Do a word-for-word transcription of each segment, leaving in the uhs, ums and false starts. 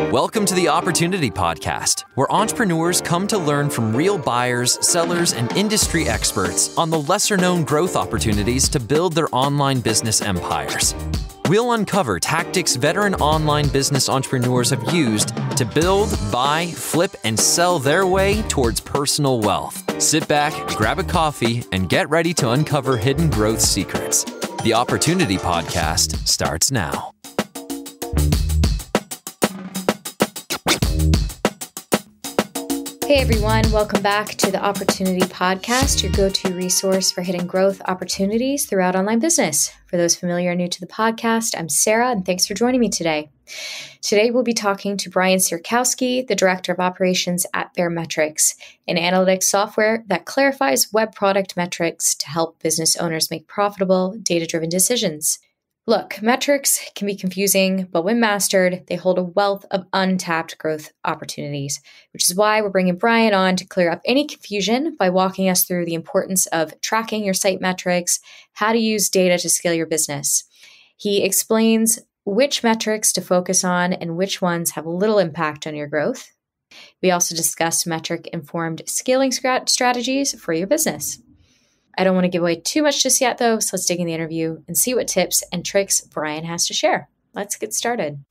Welcome to the Opportunity Podcast, where entrepreneurs come to learn from real buyers, sellers, and industry experts on the lesser-known growth opportunities to build their online business empires. We'll uncover tactics veteran online business entrepreneurs have used to build, buy, flip, and sell their way towards personal wealth. Sit back, grab a coffee, and get ready to uncover hidden growth secrets. The Opportunity Podcast starts now. Hey everyone, welcome back to the Opportunity Podcast, your go-to resource for hidden growth opportunities throughout online business. For those familiar or new to the podcast, I'm Sarah, and thanks for joining me today. Today we'll be talking to Brian Sierakowski, the Director of Operations at Baremetrics, an analytics software that clarifies web product metrics to help business owners make profitable, data-driven decisions. Look, metrics can be confusing, but when mastered, they hold a wealth of untapped growth opportunities, which is why we're bringing Brian on to clear up any confusion by walking us through the importance of tracking your site metrics, how to use data to scale your business. He explains which metrics to focus on and which ones have little impact on your growth. We also discuss metric-informed scaling strategies for your business. I don't want to give away too much just yet, though, so let's dig in the interview and see what tips and tricks Brian has to share. Let's get started.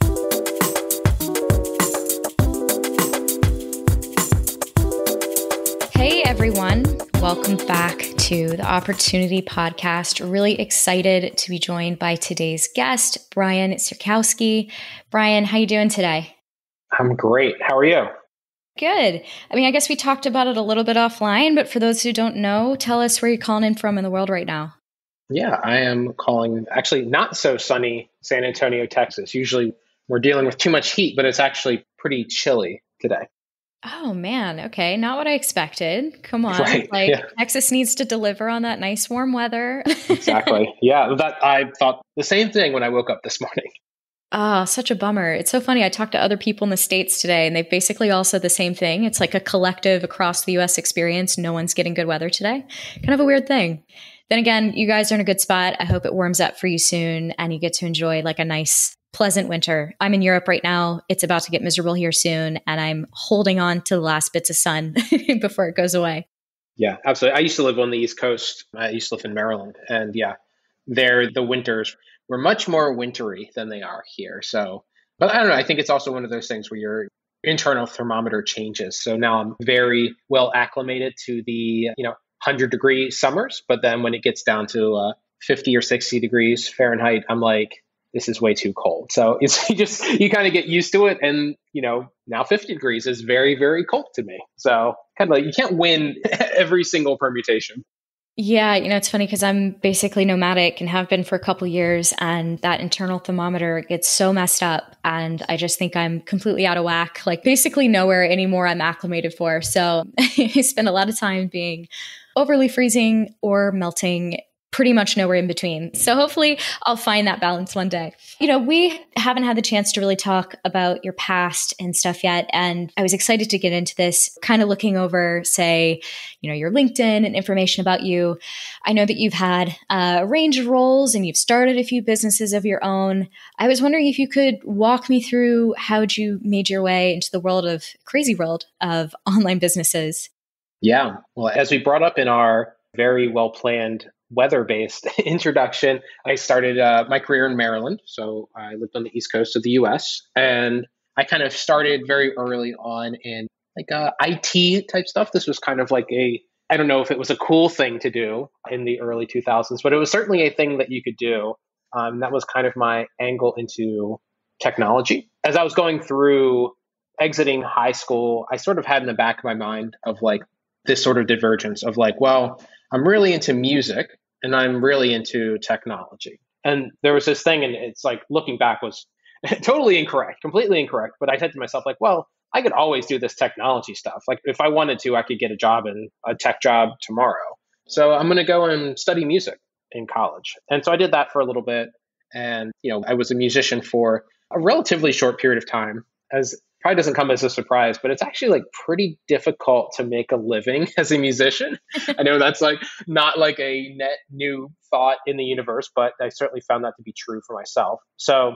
Hey, everyone. Welcome back to the Opportunity Podcast. Really excited to be joined by today's guest, Brian Sierakowski. Brian, how you doing today? I'm great. How are you? Good. I mean, I guess we talked about it a little bit offline, but for those who don't know, tell us where you're calling in from in the world right now. Yeah, I am calling actually not so sunny San Antonio, Texas. Usually we're dealing with too much heat, but it's actually pretty chilly today. Oh, man. Okay. Not what I expected. Come on. Right. Like Yeah. Texas needs to deliver on that nice warm weather. Exactly. Yeah, that I thought the same thing when I woke up this morning. Oh, such a bummer. It's so funny. I talked to other people in the States today, and they basically all said the same thing. It's like a collective across the U S experience. No one's getting good weather today. Kind of a weird thing. Then again, you guys are in a good spot. I hope it warms up for you soon and you get to enjoy like a nice, pleasant winter. I'm in Europe right now. It's about to get miserable here soon, and I'm holding on to the last bits of sun before it goes away. Yeah, absolutely. I used to live on the East Coast. I used to live in Maryland. And yeah, there, the winters were much more wintry than they are here. So, but I don't know. I think it's also one of those things where your internal thermometer changes. So now I'm very well acclimated to the, you know, one hundred degree summers. But then when it gets down to uh, fifty or sixty degrees Fahrenheit, I'm like, this is way too cold. So it's you just, you kind of get used to it. And, you know, now fifty degrees is very, very cold to me. So kind of like, you can't win every single permutation. Yeah, you know, it's funny because I'm basically nomadic and have been for a couple years, and that internal thermometer gets so messed up, and I just think I'm completely out of whack, like basically nowhere anymore I'm acclimated for. So I spend a lot of time being overly freezing or melting, pretty much nowhere in between. So hopefully I'll find that balance one day. You know, we haven't had the chance to really talk about your past and stuff yet. And I was excited to get into this, kind of looking over, say, you know, your LinkedIn and information about you. I know that you've had a range of roles and you've started a few businesses of your own. I was wondering if you could walk me through how you made your way into the world of crazy world of online businesses. Yeah. Well, as we brought up in our very well-planned weather-based introduction, I started uh, my career in Maryland. So I lived on the East Coast of the U S, and I kind of started very early on in like uh, I T type stuff. This was kind of like a, I don't know if it was a cool thing to do in the early two thousands, but it was certainly a thing that you could do. Um, that was kind of my angle into technology. As I was going through exiting high school, I sort of had in the back of my mind of like this sort of divergence of like, well, I'm really into music and I'm really into technology. And there was this thing, and it's like looking back was totally incorrect, completely incorrect. But I said to myself, like, well, I could always do this technology stuff. Like if I wanted to, I could get a job in a tech job tomorrow. So I'm going to go and study music in college. And so I did that for a little bit. And, you know, I was a musician for a relatively short period of time, as probably doesn't come as a surprise, but it's actually like pretty difficult to make a living as a musician. I know that's like not like a net new thought in the universe, but I certainly found that to be true for myself. So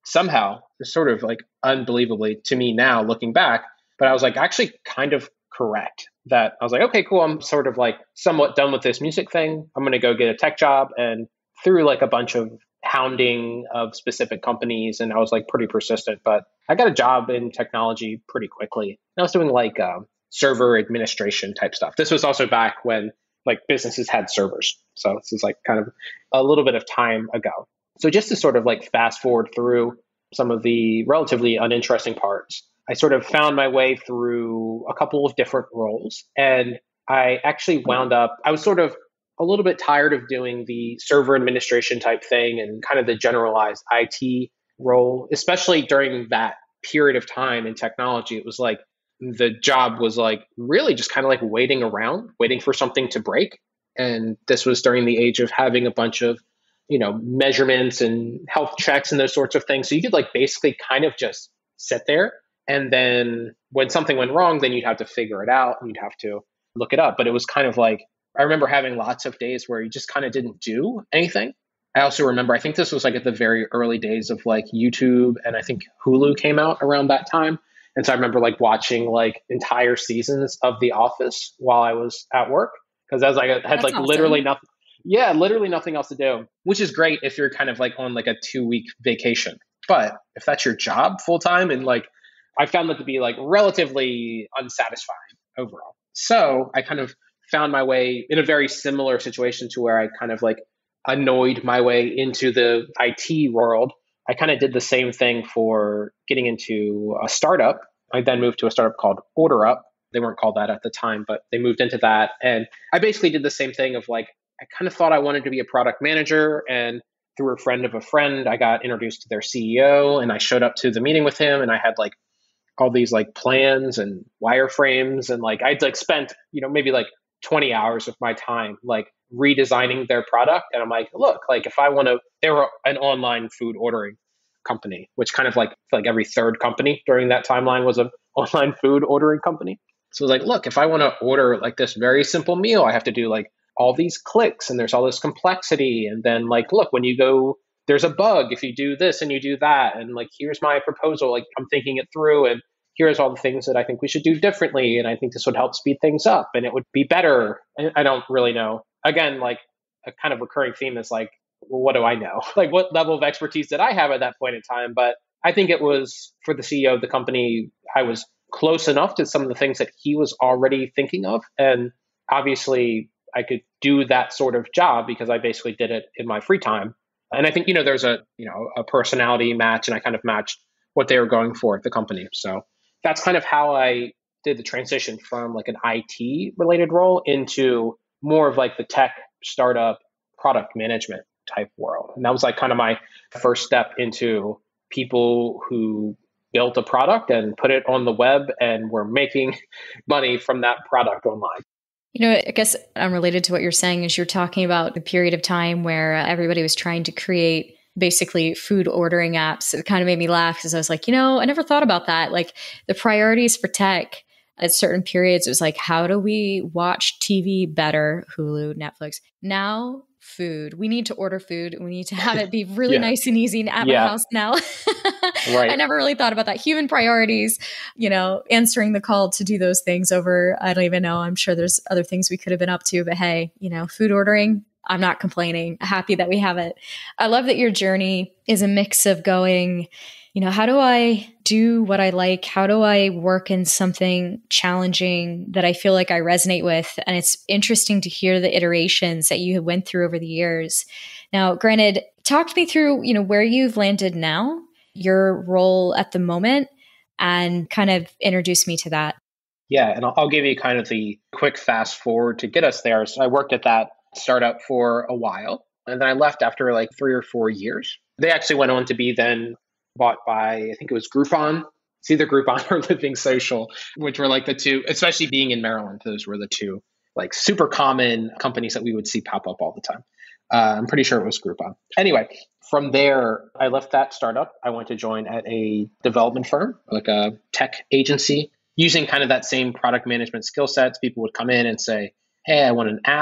somehow, it's sort of like unbelievably to me now looking back, but I was like actually kind of correct that I was like, okay, cool. I'm sort of like somewhat done with this music thing. I'm going to go get a tech job. And through like a bunch of hounding of specific companies, and I was like pretty persistent, but I got a job in technology pretty quickly. I was doing like um, server administration type stuff. This was also back when like businesses had servers. So this is like kind of a little bit of time ago. So just to sort of like fast forward through some of the relatively uninteresting parts, I sort of found my way through a couple of different roles. And I actually wound up, I was sort of a little bit tired of doing the server administration type thing and kind of the generalized I T role, especially during that period of time in technology. It was like the job was like really just kind of like waiting around, waiting for something to break. And this was during the age of having a bunch of, you know, measurements and health checks and those sorts of things. So you could like basically kind of just sit there. And then when something went wrong, then you'd have to figure it out and you'd have to look it up. But it was kind of like, I remember having lots of days where you just kind of didn't do anything. I also remember, I think this was like at the very early days of like YouTube, and I think Hulu came out around that time. And so I remember like watching like entire seasons of The Office while I was at work, because I was like, I had That's like awesome. literally nothing. Yeah, literally nothing else to do, which is great if you're kind of like on like a two week vacation. But if that's your job full time, and like I found that to be like relatively unsatisfying overall. So I kind of found my way in a very similar situation to where I kind of like annoyed my way into the I T world. I kind of did the same thing for getting into a startup. I then moved to a startup called OrderUp. They weren't called that at the time, but they moved into that. And I basically did the same thing of like, I kind of thought I wanted to be a product manager, and through a friend of a friend, I got introduced to their C E O, and I showed up to the meeting with him, and I had like all these like plans and wireframes, and like I'd like spent, you know, maybe like twenty hours of my time like redesigning their product. And I'm like, look, like if I want to, they were an online food ordering company, which kind of like like every third company during that timeline was an online food ordering company. So like, look, if I want to order like this very simple meal, I have to do like all these clicks, and there's all this complexity. And then like, look, when you go, there's a bug if you do this and you do that. And like, here's my proposal. Like I'm thinking it through, and here's all the things that I think we should do differently. And I think this would help speed things up, and it would be better. And I don't really know. Again, like a kind of recurring theme is like, well, what do I know? Like what level of expertise did I have at that point in time? But I think it was for the C E O of the company, I was close enough to some of the things that he was already thinking of. And obviously I could do that sort of job because I basically did it in my free time. And I think, you know, there's a, you know, a personality match, and I kind of matched what they were going for at the company. So that's kind of how I did the transition from like an I T related role into more of like the tech startup product management type world. And that was like kind of my first step into people who built a product and put it on the web and were making money from that product online. You know, I guess unrelated to what you're saying is you're talking about the period of time where everybody was trying to create basically food ordering apps. It kind of made me laugh because I was like, you know, I never thought about that. Like the priorities for tech at certain periods, it was like, how do we watch T V better? Hulu, Netflix. Now, food. We need to order food. We need to have it be really yeah. nice and easy at yeah. my house now. Right. I never really thought about that. Human priorities, you know, answering the call to do those things over, I don't even know. I'm sure there's other things we could have been up to, but hey, you know, food ordering, I'm not complaining. Happy that we have it. I love that your journey is a mix of going, you know, how do I do what I like? How do I work in something challenging that I feel like I resonate with? And it's interesting to hear the iterations that you went through over the years. Now, granted, talk to me through, you know, where you've landed now, your role at the moment, and kind of introduce me to that. Yeah. And I'll, I'll give you kind of the quick fast forward to get us there. So I worked at that startup for a while, and then I left after like three or four years. They actually went on to be then bought by, I think it was Groupon. It's either Groupon or Living Social, which were like the two, especially being in Maryland, those were the two like super common companies that we would see pop up all the time. Uh, I'm pretty sure it was Groupon. Anyway, from there, I left that startup. I went to join at a development firm, like a tech agency, using kind of that same product management skill sets. People would come in and say, hey, I want an app.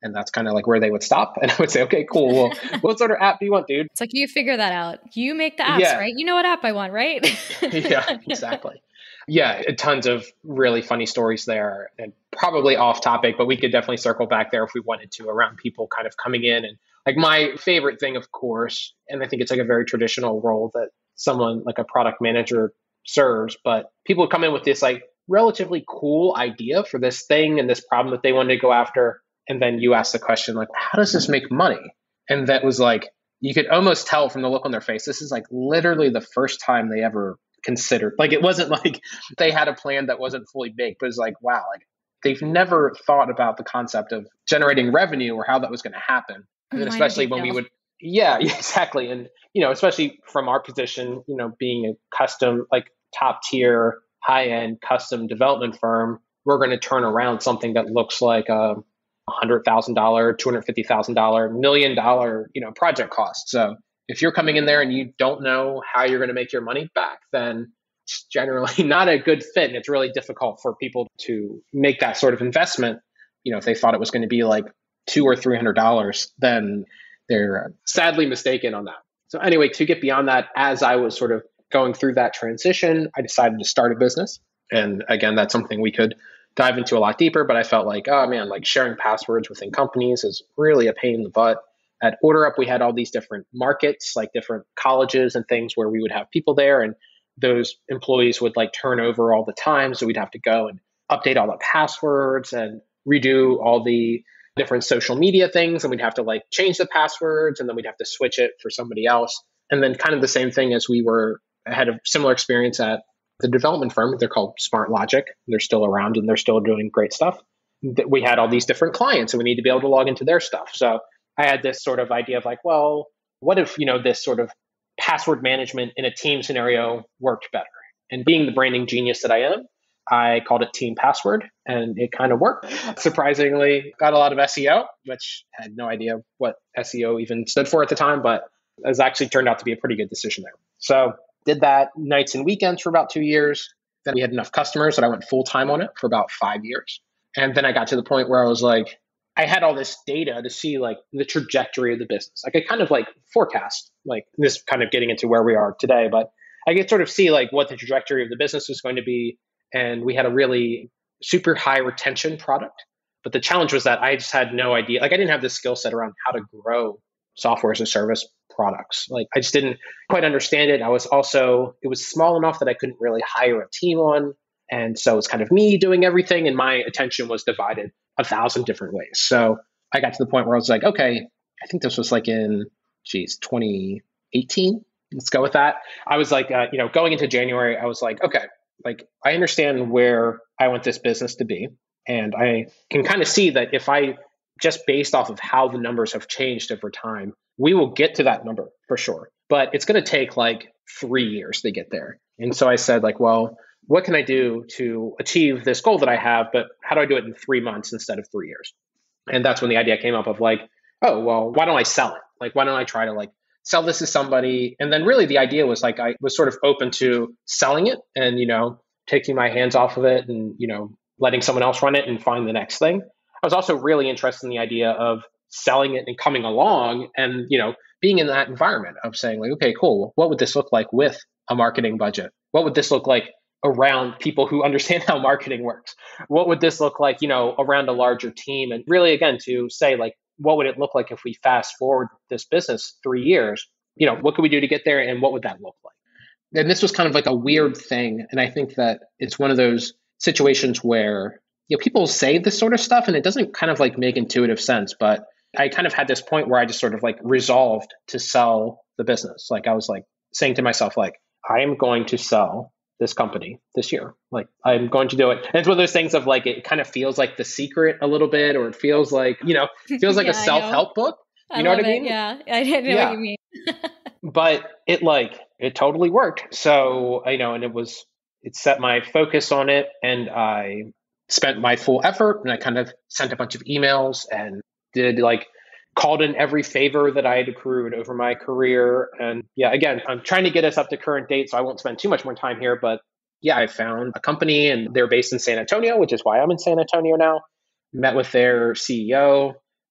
And that's kind of like where they would stop. And I would say, okay, cool. Well, what sort of app do you want, dude? It's like, you figure that out. You make the apps, Yeah. right? You know what app I want, right? Yeah, exactly. Yeah, tons of really funny stories there, and probably off topic, but we could definitely circle back there if we wanted to, around people kind of coming in. And like my favorite thing, of course, and I think it's like a very traditional role that someone like a product manager serves, but people come in with this like relatively cool idea for this thing and this problem that they wanted to go after. And then you ask the question, like, how does this make money? And that was like, you could almost tell from the look on their face, this is like literally the first time they ever considered. Like, it wasn't like they had a plan that wasn't fully baked, but it's like, wow, like they've never thought about the concept of generating revenue or how that was going to happen. And then especially when we would, yeah, exactly. And, you know, especially from our position, you know, being a custom, like top tier, high end custom development firm, we're going to turn around something that looks like a one hundred thousand dollars, two hundred fifty thousand dollars, million dollar, you know, project cost. So if you're coming in there and you don't know how you're going to make your money back, then it's generally not a good fit. And it's really difficult for people to make that sort of investment. You know, if they thought it was going to be like two or three hundred dollars, then they're sadly mistaken on that. So anyway, to get beyond that, as I was sort of going through that transition, I decided to start a business. And again, that's something we could dive into a lot deeper, but I felt like, oh man, like sharing passwords within companies is really a pain in the butt. At OrderUp, we had all these different markets, like different colleges and things where we would have people there, and those employees would like turn over all the time. So we'd have to go and update all the passwords and redo all the different social media things. And we'd have to like change the passwords, and then we'd have to switch it for somebody else. And then kind of the same thing as we were, I had a similar experience at the development firm. They're called Smart Logic. They're still around and they're still doing great stuff. We had all these different clients and we need to be able to log into their stuff. So I had this sort of idea of like, well, what if, you know, this sort of password management in a team scenario worked better? And being the branding genius that I am, I called it Team Password, and it kind of worked. Surprisingly, got a lot of S E O, which I had no idea what S E O even stood for at the time, but it has actually turned out to be a pretty good decision there. So did that nights and weekends for about two years. Then we had enough customers that I went full time on it for about five years. And then I got to the point where I was like, I had all this data to see like the trajectory of the business. I could kind of like forecast, like this kind of getting into where we are today, but I could sort of see like what the trajectory of the business was going to be. And we had a really super high retention product. But the challenge was that I just had no idea. Like I didn't have the skill set around how to grow software as a service products. Like I just didn't quite understand it. I was also, it was small enough that I couldn't really hire a team on. And so it's kind of me doing everything, and my attention was divided a thousand different ways. So I got to the point where I was like, okay, I think this was like in, geez, twenty eighteen. Let's go with that. I was like, uh, you know, going into January, I was like, okay, like I understand where I want this business to be. And I can kind of see that if I just based off of how the numbers have changed over time, we will get to that number for sure. But it's going to take like three years to get there. And so I said like, well, what can I do to achieve this goal that I have, but how do I do it in three months instead of three years? And that's when the idea came up of like, oh, well, why don't I sell it? Like, why don't I try to like sell this to somebody? And then really the idea was like, I was sort of open to selling it and, you know, taking my hands off of it and, you know, letting someone else run it and find the next thing. I was also really interested in the idea of selling it and coming along and, you know, being in that environment of saying like, okay, cool. What would this look like with a marketing budget? What would this look like around people who understand how marketing works? What would this look like, you know, around a larger team? And really, again, to say like, what would it look like if we fast forward this business three years? You know, what could we do to get there? And what would that look like? And this was kind of like a weird thing. And I think that it's one of those situations where, you know, people say this sort of stuff and it doesn't kind of like make intuitive sense. But I kind of had this point where I just sort of like resolved to sell the business. Like I was like saying to myself, like, I am going to sell this company this year. Like I'm going to do it. And it's one of those things of like, it kind of feels like The Secret a little bit, or it feels like, you know, it feels like yeah, a self-help book. You I know what I it. mean? Yeah. I didn't know yeah. what you mean. But it like, it totally worked. So, you know, and it was, it set my focus on it, and I spent my full effort, and I kind of sent a bunch of emails and did like, called in every favor that I had accrued over my career. And yeah, again, I'm trying to get us up to current date, so I won't spend too much more time here. But yeah, I found a company, and they're based in San Antonio, which is why I'm in San Antonio now. Met with their C E O,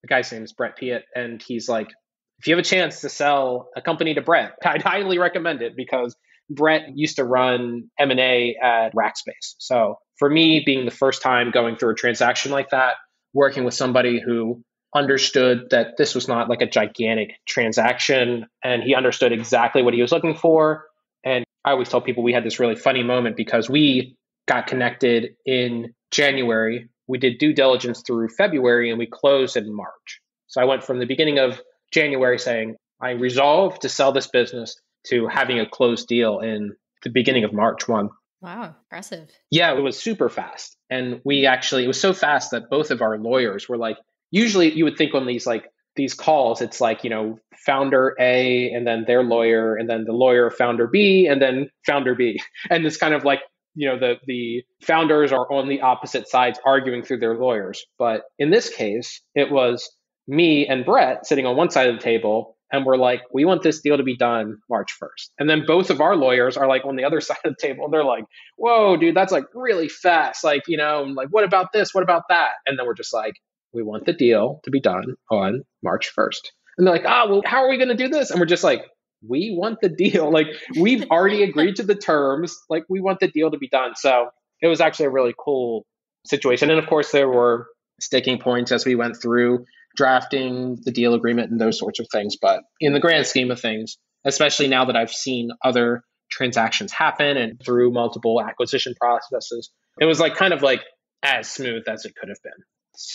the guy's name is Brett Piet, and he's like, if you have a chance to sell a company to Brett, I'd highly recommend it because Brett used to run M and A at Rackspace. So for me, being the first time going through a transaction like that, working with somebody who understood that this was not like a gigantic transaction, and he understood exactly what he was looking for. And I always tell people we had this really funny moment because we got connected in January. We did due diligence through February and we closed in March. So I went from the beginning of January saying, I resolved to sell this business to having a closed deal in the beginning of March first. Wow, impressive. Yeah, it was super fast. And we actually, it was so fast that both of our lawyers were like, usually you would think on these like these calls, it's like, you know, founder A and then their lawyer and then the lawyer of founder B and then founder B. And it's kind of like, you know, the the founders are on the opposite sides arguing through their lawyers. But in this case, it was me and Brett sitting on one side of the table, and we're like, we want this deal to be done March first. And then both of our lawyers are like on the other side of the table, and they're like, whoa, dude, that's like really fast. Like, you know, like, what about this? What about that? And then we're just like, we want the deal to be done on March first. And they're like, oh, well, how are we going to do this? And we're just like, we want the deal. Like, we've already agreed to the terms. Like, we want the deal to be done. So it was actually a really cool situation. And of course, there were sticking points as we went through drafting the deal agreement and those sorts of things. But in the grand scheme of things, especially now that I've seen other transactions happen and through multiple acquisition processes, it was like kind of like as smooth as it could have been.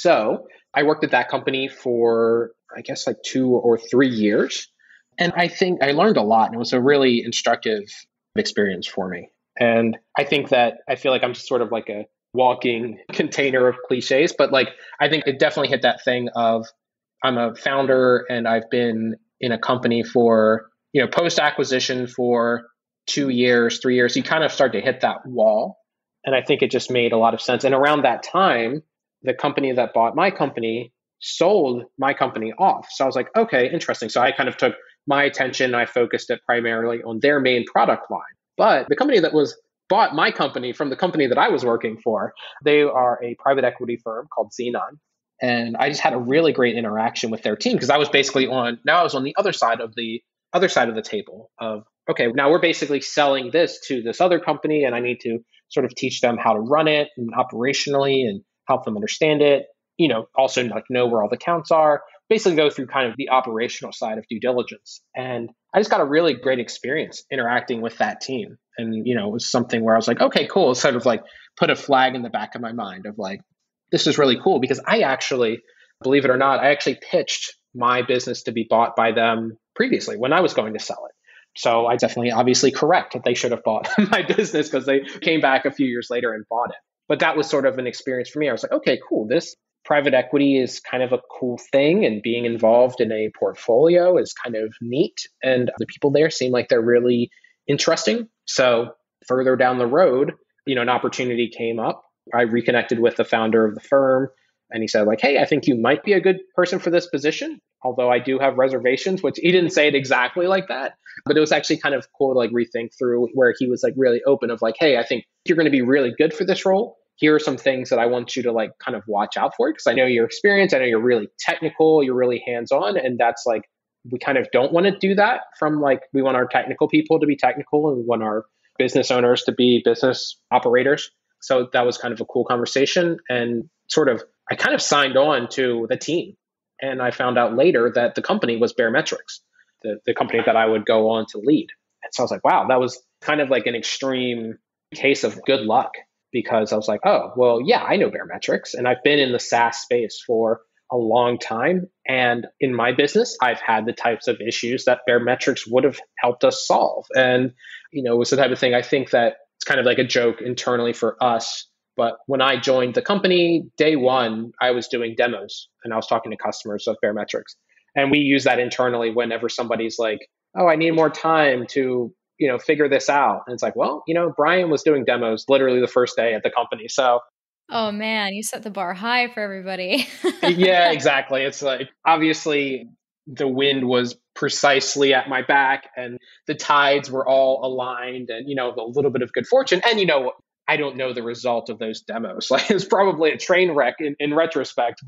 So I worked at that company for, I guess, like two or three years. And I think I learned a lot. And it was a really instructive experience for me. And I think that I feel like I'm just sort of like a walking container of cliches, but like, I think it definitely hit that thing of I'm a founder and I've been in a company for, you know, post acquisition for two years, three years. You kind of start to hit that wall. And I think it just made a lot of sense. And around that time, the company that bought my company sold my company off. So I was like, okay, interesting. So I kind of took my attention, I focused it primarily on their main product line. But the company that was bought my company from the company that I was working for, they are a private equity firm called Xenon. And I just had a really great interaction with their team because I was basically on, now I was on the other side of the other side of the table of, okay, now we're basically selling this to this other company and I need to sort of teach them how to run it and operationally and help them understand it, you know, also like know where all the counts are, basically go through kind of the operational side of due diligence. And I just got a really great experience interacting with that team. And, you know, it was something where I was like, okay, cool. It's sort of like put a flag in the back of my mind of like, this is really cool because I actually, believe it or not, I actually pitched my business to be bought by them previously when I was going to sell it. So I definitely obviously correct that they should have bought my business because they came back a few years later and bought it. But that was sort of an experience for me. I was like, okay, cool. This private equity is kind of a cool thing. And being involved in a portfolio is kind of neat. And the people there seem like they're really interesting. So further down the road, you know, an opportunity came up. I reconnected with the founder of the firm. And he said like, hey, I think you might be a good person for this position. Although I do have reservations, which he didn't say it exactly like that. But it was actually kind of cool to like rethink through where he was like really open of like, hey, I think you're going to be really good for this role. Here are some things that I want you to like kind of watch out for because I know your experience. I know you're really technical. You're really hands-on. And that's like, we kind of don't want to do that from like, we want our technical people to be technical and we want our business owners to be business operators. So that was kind of a cool conversation and sort of, I kind of signed on to the team. And I found out later that the company was Baremetrics, the, the company that I would go on to lead. And so I was like, wow, that was kind of like an extreme case of good luck because I was like, oh, well, yeah, I know Baremetrics and I've been in the SaaS space for a long time. And in my business, I've had the types of issues that Baremetrics would have helped us solve. And, you know, it was the type of thing I think that it's kind of like a joke internally for us. But when I joined the company, day one, I was doing demos and I was talking to customers of Baremetrics. And we use that internally whenever somebody's like, oh, I need more time to, you know, figure this out. And it's like, well, you know, Brian was doing demos literally the first day at the company. So, oh man, you set the bar high for everybody. yeah, exactly. It's like, obviously the wind was precisely at my back and the tides were all aligned and, you know, a little bit of good fortune. And, you know, I don't know the result of those demos. Like it's probably a train wreck in, in retrospect, but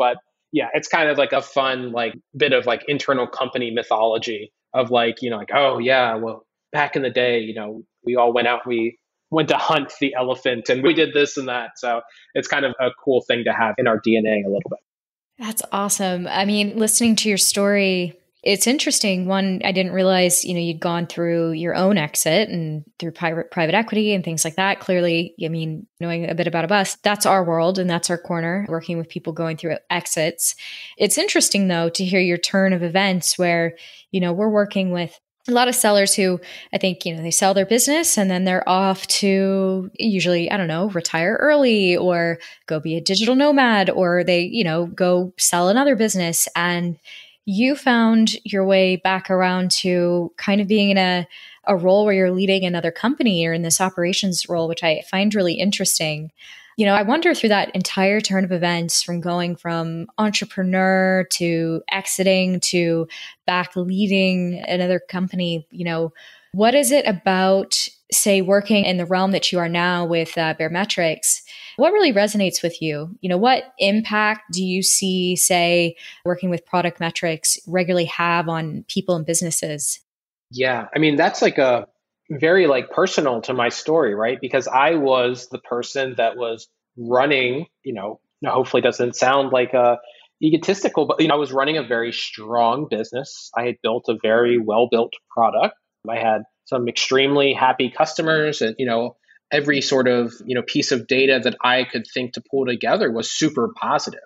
yeah, it's kind of like a fun, like bit of like internal company mythology of like, you know, like, oh yeah, well, back in the day, you know, we all went out, we went to hunt the elephant and we did this and that. So it's kind of a cool thing to have in our D N A a little bit. That's awesome. I mean, listening to your story, it's interesting. One, I didn't realize, you know, you'd gone through your own exit and through private private equity and things like that. Clearly, I mean, knowing a bit about us, that's our world and that's our corner, working with people going through exits. It's interesting, though, to hear your turn of events where, you know, we're working with a lot of sellers who I think, you know, they sell their business and then they're off to usually, I don't know, retire early or go be a digital nomad, or they, you know, go sell another business. And you found your way back around to kind of being in a, a role where you're leading another company or in this operations role, which I find really interesting. You know, I wonder through that entire turn of events from going from entrepreneur to exiting to back leading another company, you know, what is it about, say, working in the realm that you are now with uh, Baremetrics? What really resonates with you? You know, what impact do you see, say, working with product metrics regularly have on people and businesses? Yeah, I mean, that's like a very like personal to my story, right? Because I was the person that was running, you know, hopefully doesn't sound like uh, egotistical, but, you know, I was running a very strong business. I had built a very well-built product. I had some extremely happy customers and, you know, every sort of, you know, piece of data that I could think to pull together was super positive.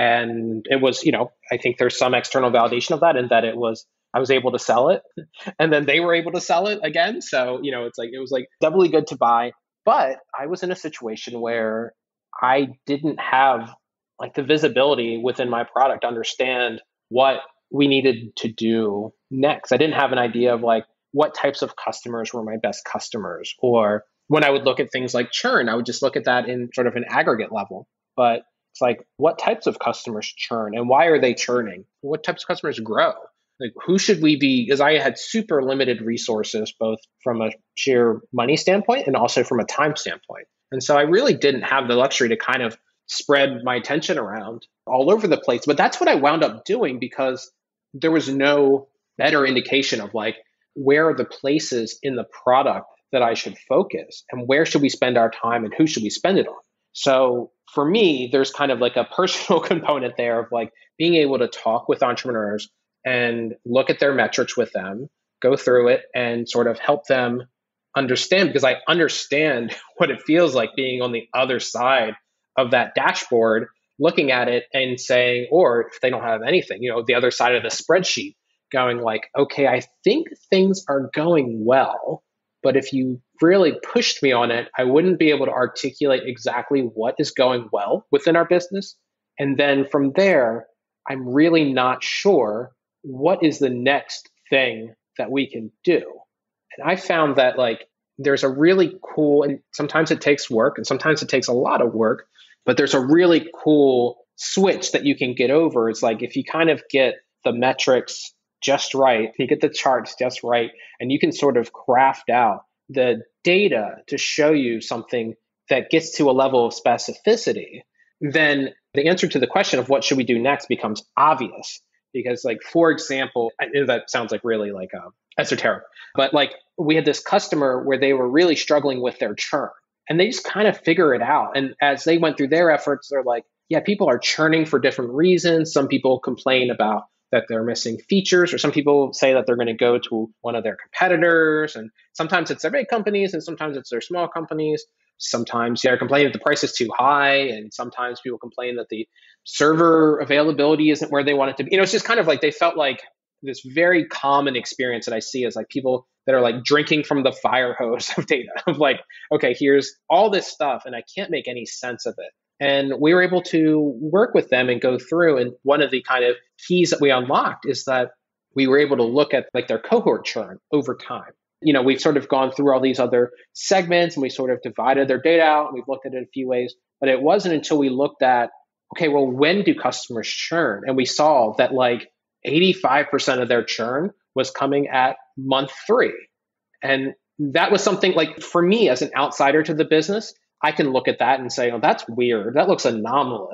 And it was, you know, I think there's some external validation of that in that it was, I was able to sell it and then they were able to sell it again. So, you know, it's like, it was like doubly good to buy. But I was in a situation where I didn't have like the visibility within my product to understand what we needed to do next. I didn't have an idea of like what types of customers were my best customers. Or when I would look at things like churn, I would just look at that in sort of an aggregate level. But it's like, what types of customers churn and why are they churning? What types of customers grow? Like, who should we be? Because I had super limited resources, both from a sheer money standpoint and also from a time standpoint. And so I really didn't have the luxury to kind of spread my attention around all over the place. But that's what I wound up doing because there was no better indication of like, where are the places in the product that I should focus and where should we spend our time and who should we spend it on? So for me, there's kind of like a personal component there of like being able to talk with entrepreneurs and look at their metrics with them, go through it and sort of help them understand, because I understand what it feels like being on the other side of that dashboard, looking at it and saying, or if they don't have anything, you know, the other side of the spreadsheet going like, okay, I think things are going well, but if you really pushed me on it, I wouldn't be able to articulate exactly what is going well within our business. And then from there, I'm really not sure what is the next thing that we can do. And I found that like there's a really cool, and sometimes it takes work and sometimes it takes a lot of work, but there's a really cool switch that you can get over. It's like if you kind of get the metrics just right, you get the charts just right, and you can sort of craft out the data to show you something that gets to a level of specificity, then the answer to the question of what should we do next becomes obvious. Because like, for example, I know that sounds like really like uh, esoteric, but like we had this customer where they were really struggling with their churn and they just kind of figure it out. And as they went through their efforts, they're like, yeah, people are churning for different reasons. Some people complain about that they're missing features, or some people say that they're going to go to one of their competitors. And sometimes it's their big companies and sometimes it's their small companies. Sometimes they're complaining that the price is too high. And sometimes people complain that the server availability isn't where they want it to be. You know, it's just kind of like they felt like this very common experience that I see is like people that are like drinking from the fire hose of data of like, okay, here's all this stuff and I can't make any sense of it. And we were able to work with them and go through. And one of the kind of keys that we unlocked is that we were able to look at like their cohort churn over time. You know, we've sort of gone through all these other segments and we sort of divided their data out. And we've looked at it a few ways, but it wasn't until we looked at, okay, well, when do customers churn? And we saw that like eighty-five percent of their churn was coming at month three. And that was something like for me as an outsider to the business, I can look at that and say, oh, that's weird. That looks anomalous.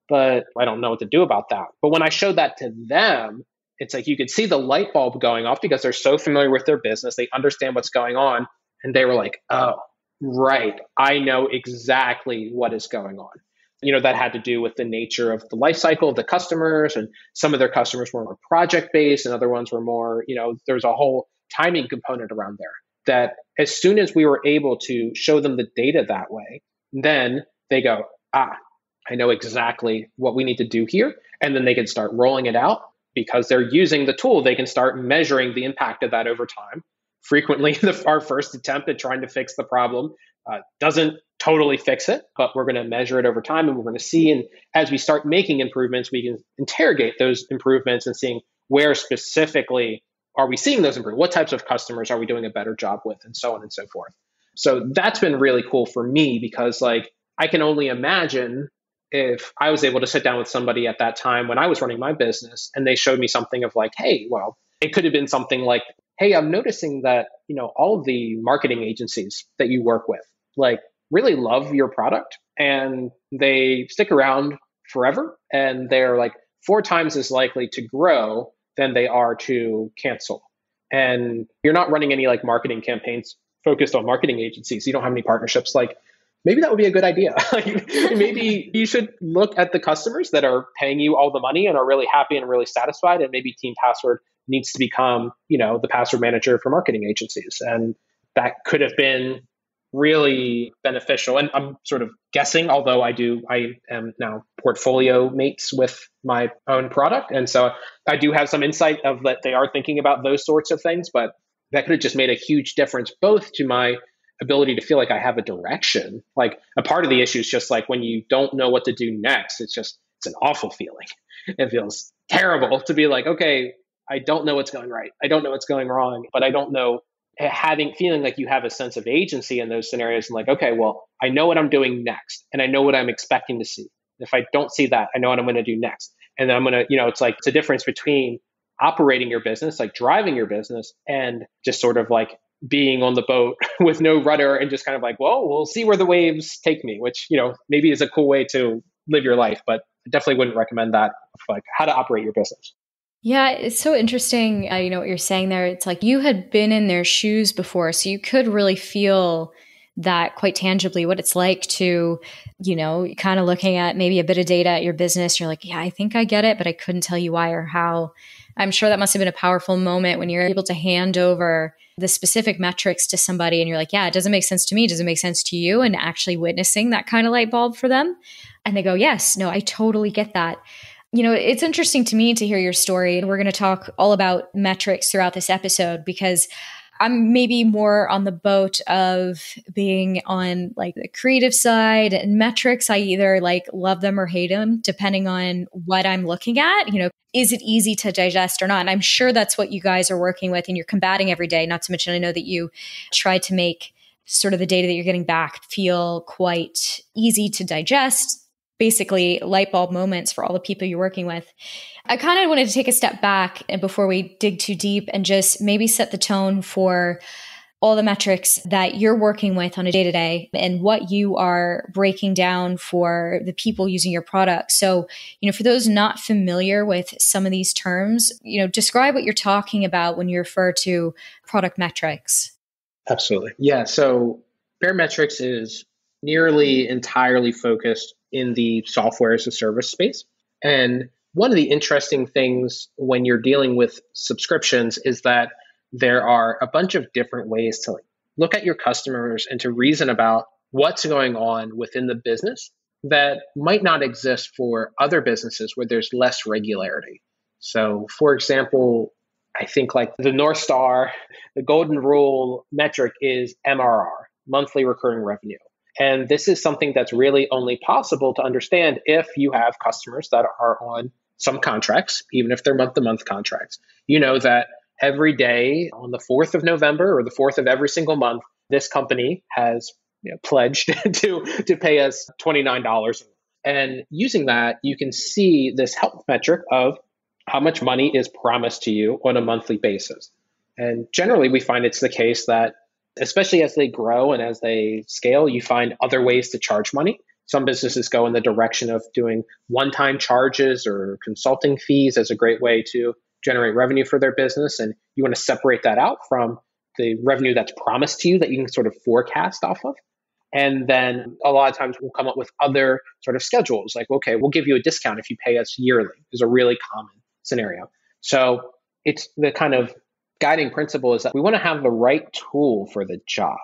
but I don't know what to do about that. But when I showed that to them, it's like you could see the light bulb going off because they're so familiar with their business. They understand what's going on. And they were like, oh, right. I know exactly what is going on. You know, that had to do with the nature of the life cycle of the customers. And some of their customers were more project-based and other ones were more, you know, there's a whole timing component around there that as soon as we were able to show them the data that way, then they go, ah, I know exactly what we need to do here. And then they can start rolling it out because they're using the tool. They can start measuring the impact of that over time. Frequently, the, our first attempt at trying to fix the problem uh, doesn't totally fix it, but we're going to measure it over time and we're going to see. And as we start making improvements, we can interrogate those improvements and seeing where specifically are we seeing those improve? What types of customers are we doing a better job with, and so on and so forth. So that's been really cool for me because like I can only imagine if I was able to sit down with somebody at that time when I was running my business and they showed me something of like, hey, well, it could have been something like, hey, I'm noticing that, you know, all of the marketing agencies that you work with, like really love your product and they stick around forever and they're like four times as likely to grow than they are to cancel. And you're not running any like marketing campaigns focused on marketing agencies. You don't have any partnerships. Like maybe that would be a good idea. Maybe you should look at the customers that are paying you all the money and are really happy and really satisfied. And maybe Team Password needs to become, you know, the password manager for marketing agencies. And that could have been really beneficial. And I'm sort of guessing, although I do, I am now portfolio mates with my own product. And so I do have some insight of that they are thinking about those sorts of things, but that could have just made a huge difference, both to my ability to feel like I have a direction. Like a part of the issue is just like when you don't know what to do next, it's just, it's an awful feeling. It feels terrible to be like, okay, I don't know what's going right. I don't know what's going wrong, but I don't know having feeling like you have a sense of agency in those scenarios and like, okay, well, I know what I'm doing next and I know what I'm expecting to see. If I don't see that, I know what I'm going to do next. And then I'm going to, you know, it's like, it's a difference between operating your business, like driving your business and just sort of like being on the boat with no rudder and just kind of like, well, we'll see where the waves take me, which, you know, maybe is a cool way to live your life, but I definitely wouldn't recommend that of like how to operate your business. Yeah, it's so interesting, uh, you know, what you're saying there. It's like you had been in their shoes before, so you could really feel that quite tangibly, what it's like to, you know, kind of looking at maybe a bit of data at your business. You're like, yeah, I think I get it, but I couldn't tell you why or how. I'm sure that must have been a powerful moment when you're able to hand over the specific metrics to somebody and you're like, yeah, it doesn't make sense to me. Does it make sense to you? And actually witnessing that kind of light bulb for them. And they go, yes, no, I totally get that. You know, it's interesting to me to hear your story. And we're going to talk all about metrics throughout this episode because I'm maybe more on the boat of being on like the creative side, and metrics. I either like love them or hate them, depending on what I'm looking at. You know, is it easy to digest or not? And I'm sure that's what you guys are working with and you're combating every day. Not to mention, I know that you try to make sort of the data that you're getting back feel quite easy to digest. Basically light bulb moments for all the people you're working with. I kind of wanted to take a step back and before we dig too deep and just maybe set the tone for all the metrics that you're working with on a day-to-day and what you are breaking down for the people using your product. So, you know, for those not familiar with some of these terms, you know, describe what you're talking about when you refer to product metrics. Absolutely. Yeah. So Baremetrics is nearly entirely focused in the software as a service space. And one of the interesting things when you're dealing with subscriptions is that there are a bunch of different ways to like, look at your customers and to reason about what's going on within the business that might not exist for other businesses where there's less regularity. So for example, I think like the North Star, the golden rule metric is M R R, monthly recurring revenue. And this is something that's really only possible to understand if you have customers that are on some contracts, even if they're month-to-month contracts. You know that every day on the fourth of November or the fourth of every single month, this company has you know, pledged to, to pay us twenty-nine dollars. And using that, you can see this health metric of how much money is promised to you on a monthly basis. And generally, we find it's the case that especially as they grow and as they scale, you find other ways to charge money. Some businesses go in the direction of doing one-time charges or consulting fees as a great way to generate revenue for their business. And you want to separate that out from the revenue that's promised to you that you can sort of forecast off of. And then a lot of times we'll come up with other sort of schedules like, okay, we'll give you a discount if you pay us yearly is a really common scenario. So it's the kind of guiding principle is that we want to have the right tool for the job.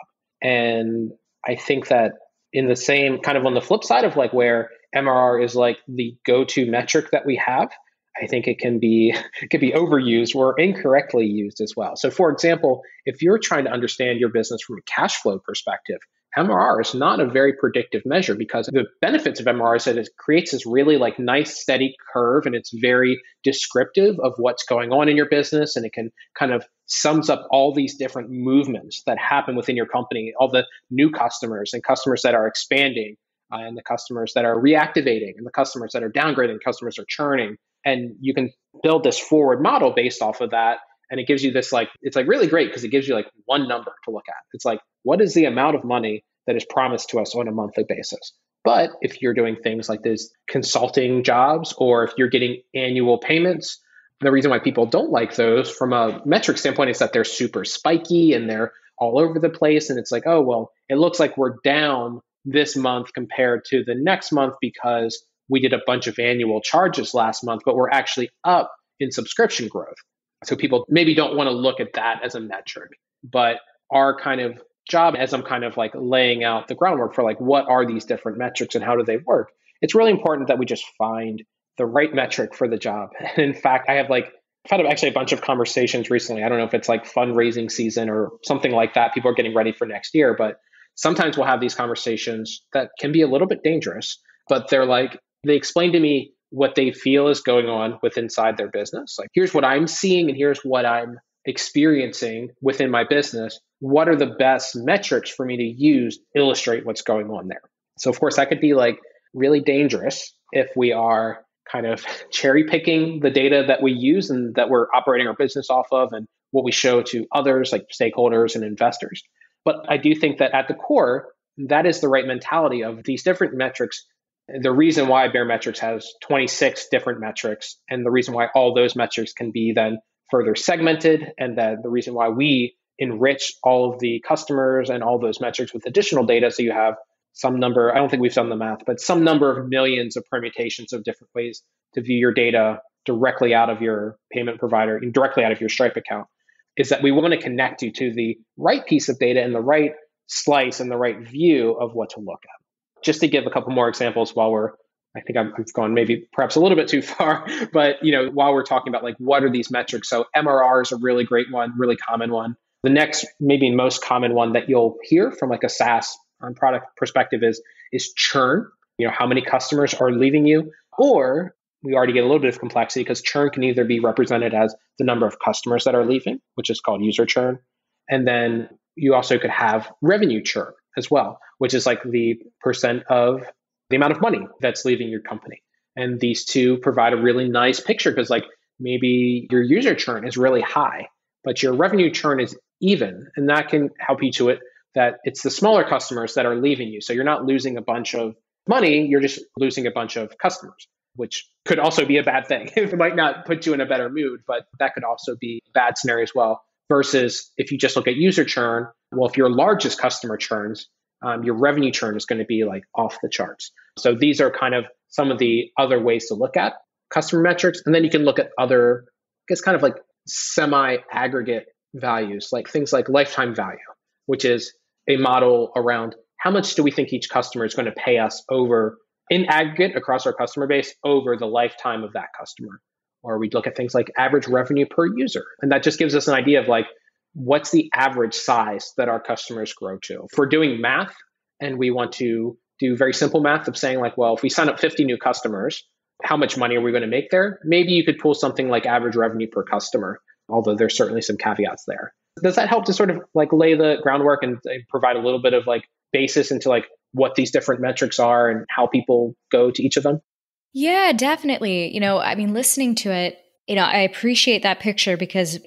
And I think that in the same kind of on the flip side of like where M R R is like the go-to metric that we have, I think it can be it can be overused or incorrectly used as well. So for example, if you're trying to understand your business from a cash flow perspective, M R R is not a very predictive measure because the benefits of M R R is that it creates this really like nice steady curve and it's very descriptive of what's going on in your business, and it can kind of sums up all these different movements that happen within your company, all the new customers and customers that are expanding uh, and the customers that are reactivating and the customers that are downgrading, customers are churning. And you can build this forward model based off of that. And it gives you this like, it's like really great because it gives you like one number to look at. It's like, what is the amount of money that is promised to us on a monthly basis? But if you're doing things like these consulting jobs, or if you're getting annual payments, the reason why people don't like those from a metric standpoint is that they're super spiky and they're all over the place. And it's like, oh, well, it looks like we're down this month compared to the next month because we did a bunch of annual charges last month, but we're actually up in subscription growth. So people maybe don't want to look at that as a metric, but our kind of job as I'm kind of like laying out the groundwork for like, what are these different metrics and how do they work? It's really important that we just find the right metric for the job. And in fact, I have like, I've had actually a bunch of conversations recently. I don't know if it's like fundraising season or something like that. People are getting ready for next year, but sometimes we'll have these conversations that can be a little bit dangerous, but they're like, they explain to me what they feel is going on with inside their business. Like, here's what I'm seeing and here's what I'm experiencing within my business. What are the best metrics for me to use to illustrate what's going on there? So of course, that could be like really dangerous if we are kind of cherry picking the data that we use and that we're operating our business off of and what we show to others like stakeholders and investors. But I do think that at the core, that is the right mentality of these different metrics. The reason why Baremetrics has twenty-six different metrics, and the reason why all those metrics can be then further segmented, and that the reason why we enrich all of the customers and all those metrics with additional data. So you have some number, I don't think we've done the math, but some number of millions of permutations of different ways to view your data directly out of your payment provider and directly out of your Stripe account, is that we want to connect you to the right piece of data and the right slice and the right view of what to look at. Just to give a couple more examples while we're, I think I'm, I've gone maybe perhaps a little bit too far, but you know, while we're talking about like, what are these metrics? So M R R is a really great one, really common one. The next, maybe most common one that you'll hear from like a SaaS on product perspective is, is churn. You know, how many customers are leaving you? Or we already get a little bit of complexity because churn can either be represented as the number of customers that are leaving, which is called user churn. And then you also could have revenue churn as well, which is like the percent of the amount of money that's leaving your company. And these two provide a really nice picture because like maybe your user churn is really high, but your revenue churn is even. And that can help you to it that it's the smaller customers that are leaving you. So you're not losing a bunch of money, you're just losing a bunch of customers, which could also be a bad thing. It might not put you in a better mood, but that could also be a bad scenario as well. Versus if you just look at user churn, well, if your largest customer churns, um, your revenue churn is going to be like off the charts. So these are kind of some of the other ways to look at customer metrics. And then you can look at other, I guess, kind of like semi-aggregate values, like things like lifetime value, which is a model around how much do we think each customer is going to pay us over in aggregate across our customer base over the lifetime of that customer. Or we look at things like average revenue per user. And that just gives us an idea of like, what's the average size that our customers grow to? If we're doing math and we want to do very simple math of saying like, well, if we sign up fifty new customers, how much money are we going to make there? Maybe you could pull something like average revenue per customer, although there's certainly some caveats there. Does that help to sort of like lay the groundwork and provide a little bit of like basis into like what these different metrics are and how people go to each of them? Yeah, definitely. You know, I mean, listening to it, you know, I appreciate that picture because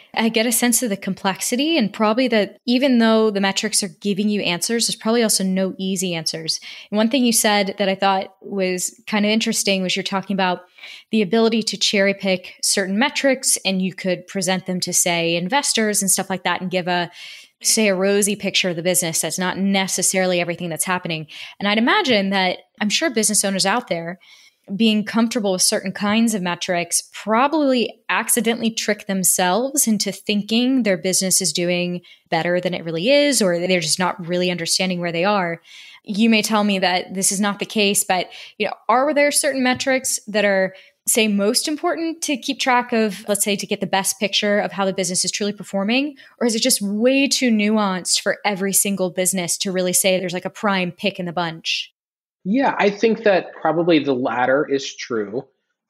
I get a sense of the complexity and probably that even though the metrics are giving you answers, there's probably also no easy answers. And one thing you said that I thought was kind of interesting was you're talking about the ability to cherry pick certain metrics and you could present them to, say, investors and stuff like that and give a, say, a rosy picture of the business that's not necessarily everything that's happening. And I'd imagine that I'm sure business owners out there being comfortable with certain kinds of metrics probably accidentally trick themselves into thinking their business is doing better than it really is, or they're just not really understanding where they are. You may tell me that this is not the case, but you know, are there certain metrics that are, say, most important to keep track of, let's say, to get the best picture of how the business is truly performing? Or is it just way too nuanced for every single business to really say there's like a prime pick in the bunch? Yeah, I think that probably the latter is true,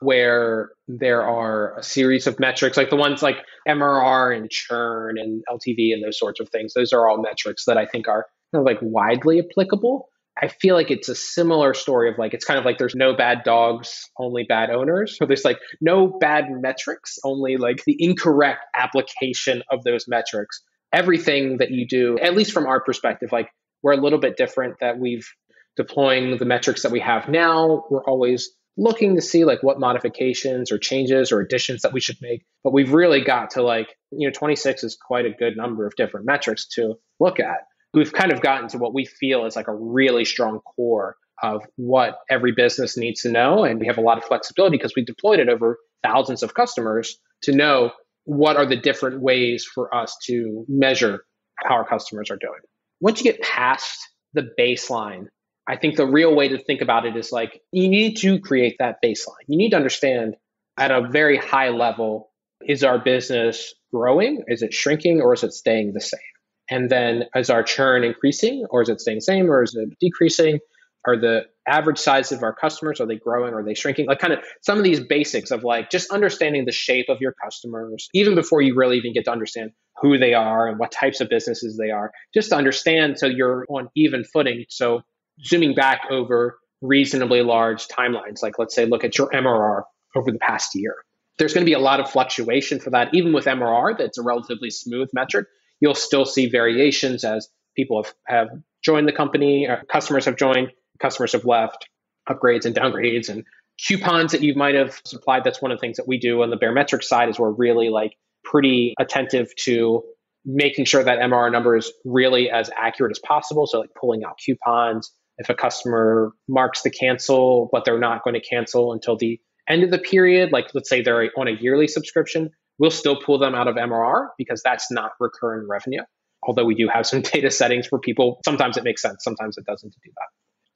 where there are a series of metrics, like the ones like M R R and churn and L T V and those sorts of things. Those are all metrics that I think are kind of like widely applicable. I feel like it's a similar story of like, it's kind of like there's no bad dogs, only bad owners. So there's like no bad metrics, only like the incorrect application of those metrics. Everything that you do, at least from our perspective, like we're a little bit different that we've deploying the metrics that we have now. We're always looking to see like what modifications or changes or additions that we should make. But we've really got to like, you know, twenty-six is quite a good number of different metrics to look at. We've kind of gotten to what we feel is like a really strong core of what every business needs to know. And we have a lot of flexibility because we deployed it over thousands of customers to know what are the different ways for us to measure how our customers are doing. Once you get past the baseline, I think the real way to think about it is like, you need to create that baseline. You need to understand at a very high level, is our business growing? Is it shrinking or is it staying the same? And then is our churn increasing or is it staying the same or is it decreasing? Are the average size of our customers, are they growing? Are they shrinking? Like kind of some of these basics of like just understanding the shape of your customers, even before you really even get to understand who they are and what types of businesses they are, just to understand so you're on even footing. So zooming back over reasonably large timelines, like let's say, look at your M R R over the past year. There's going to be a lot of fluctuation for that. Even with M R R, that's a relatively smooth metric. You'll still see variations as people have, have joined the company, or customers have joined, customers have left, upgrades and downgrades, and coupons that you might have supplied. That's one of the things that we do on the Baremetrics side is we're really like pretty attentive to making sure that M R R number is really as accurate as possible. So like pulling out coupons. If a customer marks the cancel, but they're not going to cancel until the end of the period, like let's say they're on a yearly subscription, we'll still pull them out of M R R because that's not recurring revenue. Although we do have some data settings for people. Sometimes it makes sense. Sometimes it doesn't to do that.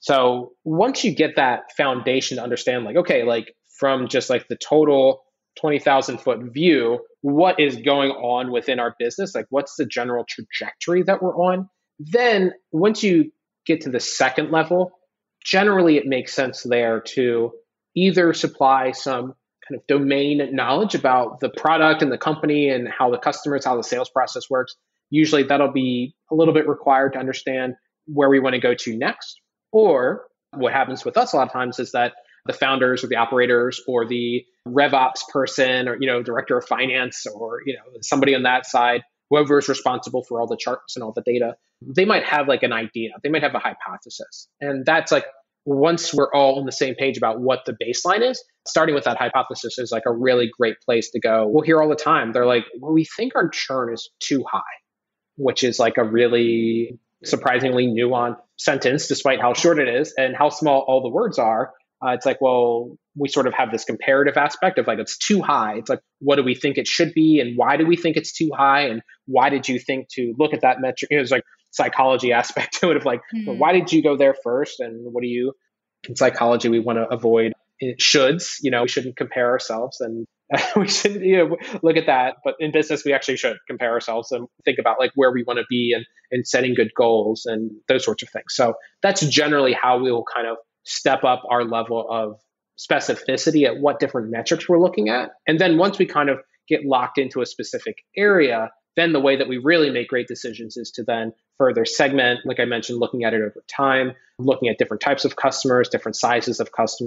So once you get that foundation to understand like, okay, like from just like the total twenty thousand foot view, what is going on within our business? Like what's the general trajectory that we're on? Then once you get to the second level, generally it makes sense there to either supply some kind of domain knowledge about the product and the company and how the customers, how the sales process works. Usually that'll be a little bit required to understand where we want to go to next. Or what happens with us a lot of times is that the founders or the operators or the RevOps person or, you know, director of finance or, you know, somebody on that side, whoever is responsible for all the charts and all the data, they might have like an idea. They might have a hypothesis. And that's like, once we're all on the same page about what the baseline is, starting with that hypothesis is like a really great place to go. We'll hear all the time. They're like, well, we think our churn is too high, which is like a really surprisingly nuanced sentence, despite how short it is and how small all the words are. Uh, it's like, well, we sort of have this comparative aspect of like, it's too high. It's like, what do we think it should be? And why do we think it's too high? And why did you think to look at that metric? It was like psychology aspect to it of like, mm-hmm. well, why did you go there first? And what do you, in psychology, we want to avoid shoulds, you know, we shouldn't compare ourselves and we shouldn't, you know, look at that. But in business, we actually should compare ourselves and think about like where we want to be and, and setting good goals and those sorts of things. So that's generally how we will kind of step up our level of specificity at what different metrics we're looking at. And then once we kind of get locked into a specific area, then the way that we really make great decisions is to then further segment, like I mentioned, looking at it over time, looking at different types of customers, different sizes of customers,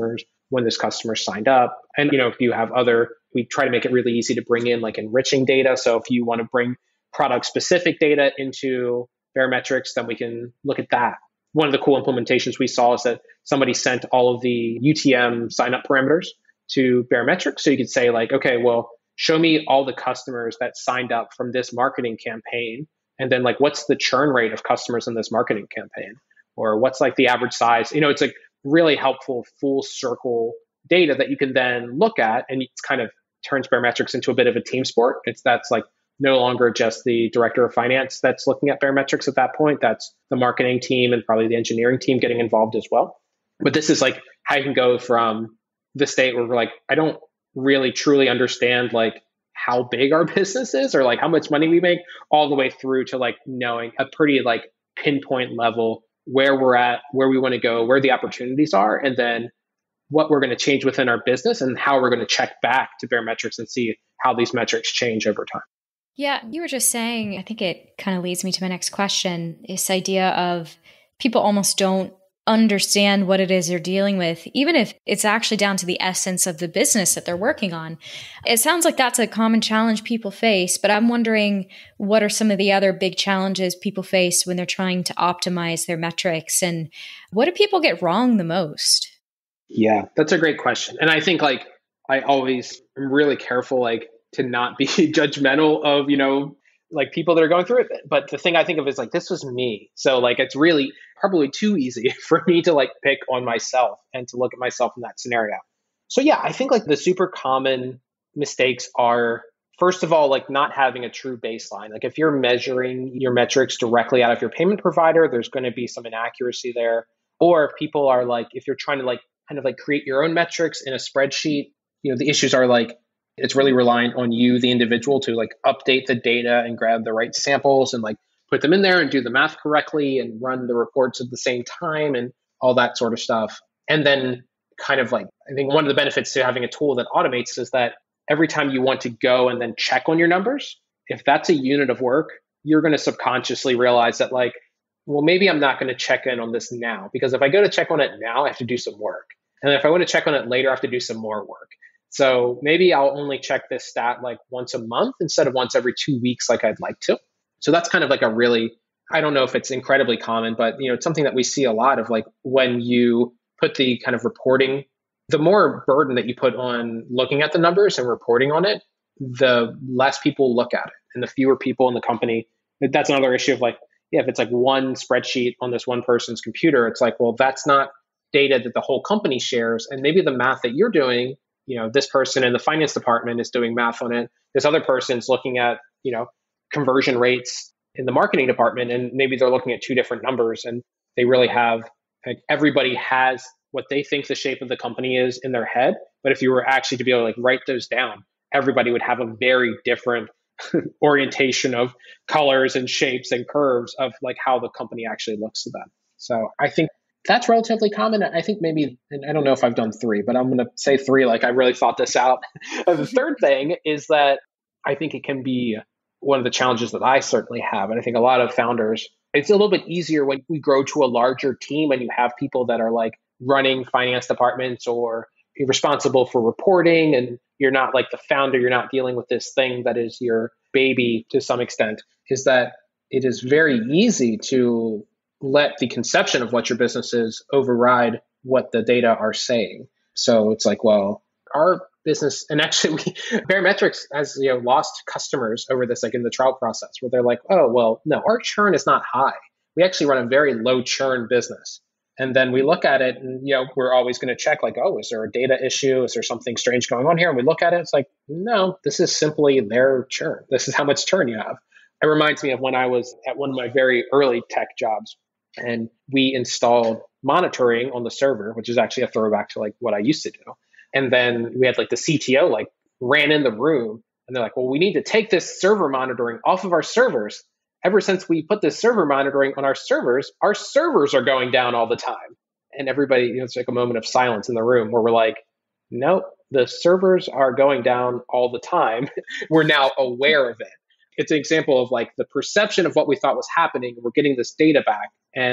when this customer signed up. And, you know, if you have other, we try to make it really easy to bring in like enriching data. So if you want to bring product specific data into Baremetrics, then we can look at that. One of the cool implementations we saw is that somebody sent all of the U T M sign up parameters to Baremetrics. So you could say like, okay, well, show me all the customers that signed up from this marketing campaign. And then like, what's the churn rate of customers in this marketing campaign? Or what's like the average size? You know, it's like really helpful full circle data that you can then look at, and it kind of turns Baremetrics into a bit of a team sport. It's that's like no longer just the director of finance that's looking at Baremetrics at that point. That's the marketing team and probably the engineering team getting involved as well. But this is like how you can go from the state where we're like, I don't really truly understand like how big our business is or like how much money we make, all the way through to like knowing a pretty like pinpoint level where we're at, where we want to go, where the opportunities are, and then what we're going to change within our business and how we're going to check back to Baremetrics and see how these metrics change over time. Yeah, you were just saying, I think it kind of leads me to my next question, this idea of people almost don't understand what it is they're dealing with, even if it's actually down to the essence of the business that they're working on. It sounds like that's a common challenge people face, but I'm wondering what are some of the other big challenges people face when they're trying to optimize their metrics, and what do people get wrong the most? Yeah, that's a great question. And I think like I always am really careful like to not be judgmental of, you know, like people that are going through it. But the thing I think of is like, this was me. So like, it's really probably too easy for me to like pick on myself and to look at myself in that scenario. So yeah, I think like the super common mistakes are, first of all, like not having a true baseline. Like if you're measuring your metrics directly out of your payment provider, there's going to be some inaccuracy there. Or if people are like, if you're trying to like kind of like create your own metrics in a spreadsheet, you know, the issues are like, it's really reliant on you, the individual, to like update the data and grab the right samples and like put them in there and do the math correctly and run the reports at the same time and all that sort of stuff. And then kind of like, I think one of the benefits to having a tool that automates is that every time you want to go and then check on your numbers, if that's a unit of work, you're going to subconsciously realize that like, well, maybe I'm not going to check in on this now, because if I go to check on it now, I have to do some work. And if I want to check on it later, I have to do some more work. So maybe I'll only check this stat like once a month instead of once every two weeks like I'd like to. So that's kind of like a really, I don't know if it's incredibly common, but you know, it's something that we see a lot of, like when you put the kind of reporting, the more burden that you put on looking at the numbers and reporting on it, the less people look at it and the fewer people in the company. That's another issue of like, yeah, if it's like one spreadsheet on this one person's computer, it's like, well, that's not data that the whole company shares. And maybe the math that you're doing, you know, this person in the finance department is doing math on it. This other person's looking at, you know, conversion rates in the marketing department, and maybe they're looking at two different numbers, and they really have, like, everybody has what they think the shape of the company is in their head. But if you were actually to be able to like write those down, everybody would have a very different orientation of colors and shapes and curves of like how the company actually looks to them. So I think that's relatively common. I think maybe, and I don't know if I've done three, but I'm going to say three, like I really thought this out. The third thing is that I think it can be one of the challenges that I certainly have. And I think a lot of founders, it's a little bit easier when we grow to a larger team and you have people that are like running finance departments or you're responsible for reporting, and you're not like the founder, you're not dealing with this thing that is your baby to some extent, is that it is very easy to let the conception of what your business is override what the data are saying. So it's like, well, our business, and actually we, Baremetrics has, you know, lost customers over this, like in the trial process, where they're like, oh, well, no, our churn is not high. We actually run a very low churn business. And then we look at it and, you know, we're always going to check like, oh, is there a data issue? Is there something strange going on here? And we look at it, it's like, no, this is simply their churn. This is how much churn you have. It reminds me of when I was at one of my very early tech jobs, and we installed monitoring on the server, which is actually a throwback to like what I used to do. And then we had like the C T O like ran in the room and they're like, well, we need to take this server monitoring off of our servers. Ever since we put this server monitoring on our servers, our servers are going down all the time. And everybody, you know, it's like a moment of silence in the room where we're like, nope, the servers are going down all the time. We're now aware of it. It's an example of like the perception of what we thought was happening. We're getting this data back. And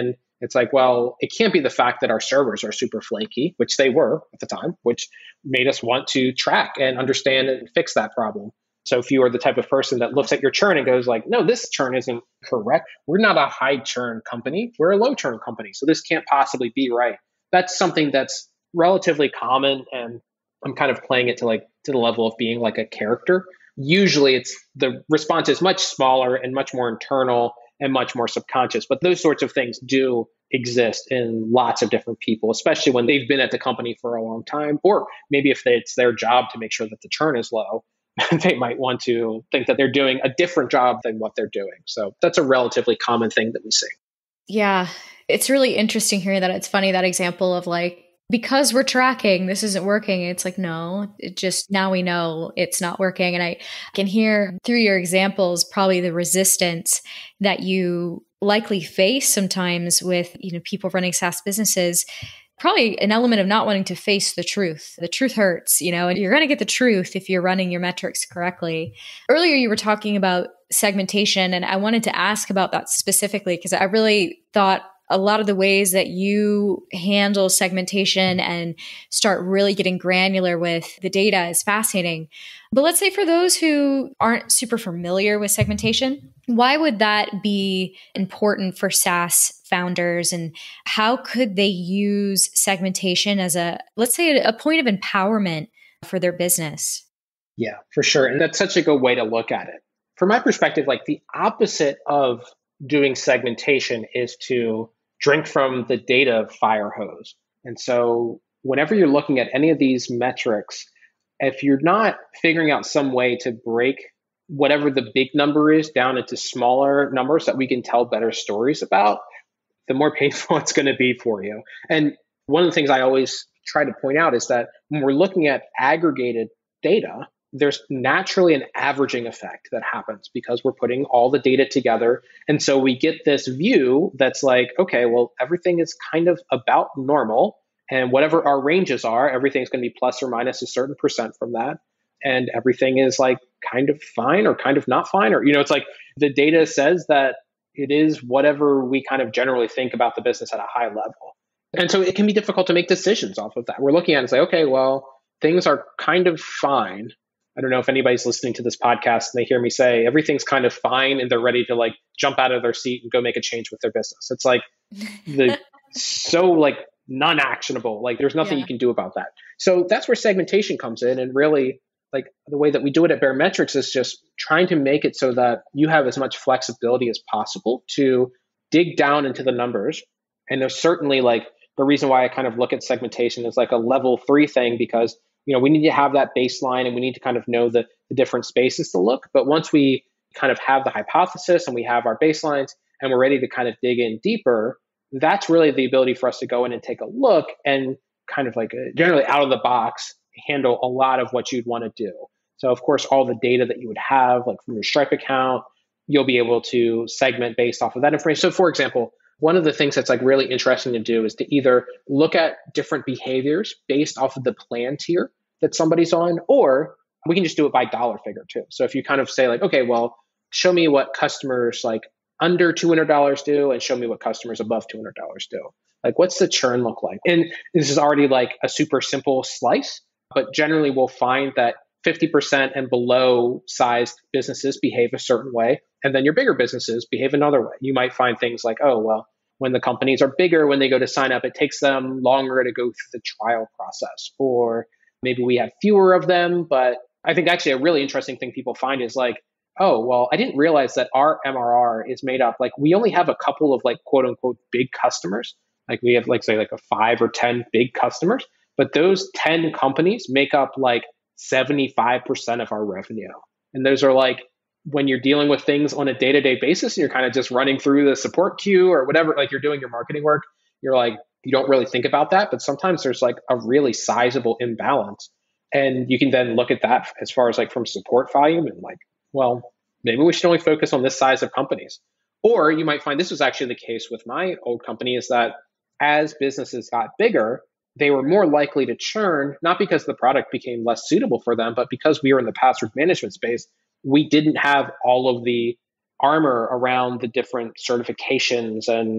It's like, well, it can't be the fact that our servers are super flaky, which they were at the time, which made us want to track and understand and fix that problem. So if you are the type of person that looks at your churn and goes like, no, this churn isn't correct. We're not a high churn company. We're a low churn company. So this can't possibly be right. That's something that's relatively common. And I'm kind of playing it to like to the level of being like a character. Usually it's the response is much smaller and much more internal and much more subconscious. But those sorts of things do exist in lots of different people, especially when they've been at the company for a long time, or maybe if it's their job to make sure that the churn is low. They might want to think that they're doing a different job than what they're doing. So that's a relatively common thing that we see. Yeah. It's really interesting hearing that. It's funny, that example of like, because we're tracking, this isn't working. It's like, no, it just now we know it's not working. And I can hear through your examples, probably the resistance that you likely face sometimes with, you know, people running SaaS businesses. Probably an element of not wanting to face the truth. The truth hurts, you know, and you're going to get the truth if you're running your metrics correctly. Earlier, you were talking about segmentation, and I wanted to ask about that specifically because I really thought a lot of the ways that you handle segmentation and start really getting granular with the data is fascinating. But let's say for those who aren't super familiar with segmentation, why would that be important for SaaS founders, and how could they use segmentation as a, let's say, a point of empowerment for their business? Yeah, for sure. And that's such a good way to look at it. From my perspective, like the opposite of doing segmentation is to drink from the data fire hose. And so whenever you're looking at any of these metrics, if you're not figuring out some way to break whatever the big number is down into smaller numbers that we can tell better stories about, the more painful it's going to be for you. And one of the things I always try to point out is that when we're looking at aggregated data, there's naturally an averaging effect that happens because we're putting all the data together. And so we get this view that's like, okay, well, everything is kind of about normal. And whatever our ranges are, everything's going to be plus or minus a certain percent from that. And everything is like kind of fine or kind of not fine. Or, you know, it's like the data says that it is whatever we kind of generally think about the business at a high level. And so it can be difficult to make decisions off of that. We're looking at it and say, okay, well, things are kind of fine. I don't know if anybody's listening to this podcast and they hear me say everything's kind of fine and they're ready to like jump out of their seat and go make a change with their business. It's like the so like non-actionable. Like there's nothing yeah. you can do about that. So that's where segmentation comes in. And really like the way that we do it at Baremetrics is just trying to make it so that you have as much flexibility as possible to dig down into the numbers. And there's certainly like the reason why I kind of look at segmentation as like a level three thing, because you know, we need to have that baseline and we need to kind of know the, the different spaces to look. But once we kind of have the hypothesis and we have our baselines and we're ready to kind of dig in deeper, that's really the ability for us to go in and take a look and kind of like a, generally out of the box, handle a lot of what you'd want to do. So of course, all the data that you would have, like from your Stripe account, you'll be able to segment based off of that information. So for example, one of the things that's like really interesting to do is to either look at different behaviors based off of the plan tier that somebody's on, or we can just do it by dollar figure too. So if you kind of say like, okay, well, show me what customers like under two hundred dollars do and show me what customers above two hundred dollars do. Like, what's the churn look like? And this is already like a super simple slice, but generally we'll find that fifty percent and below sized businesses behave a certain way. And then your bigger businesses behave another way. You might find things like, oh, well, when the companies are bigger, when they go to sign up, it takes them longer to go through the trial process. Or maybe we have fewer of them. But I think actually a really interesting thing people find is like, oh, well, I didn't realize that our M R R is made up. Like we only have a couple of like quote unquote big customers. Like we have like say like a five or ten big customers, but those ten companies make up like seventy-five percent of our revenue. And those are like, when you're dealing with things on a day-to-day basis and you're kind of just running through the support queue or whatever, like you're doing your marketing work, you're like, you don't really think about that. But sometimes there's like a really sizable imbalance. And you can then look at that as far as like from support volume and like, well, maybe we should only focus on this size of companies. Or you might find this was actually the case with my old company is that as businesses got bigger, they were more likely to churn, not because the product became less suitable for them, but because we were in the password management space, we didn't have all of the armor around the different certifications and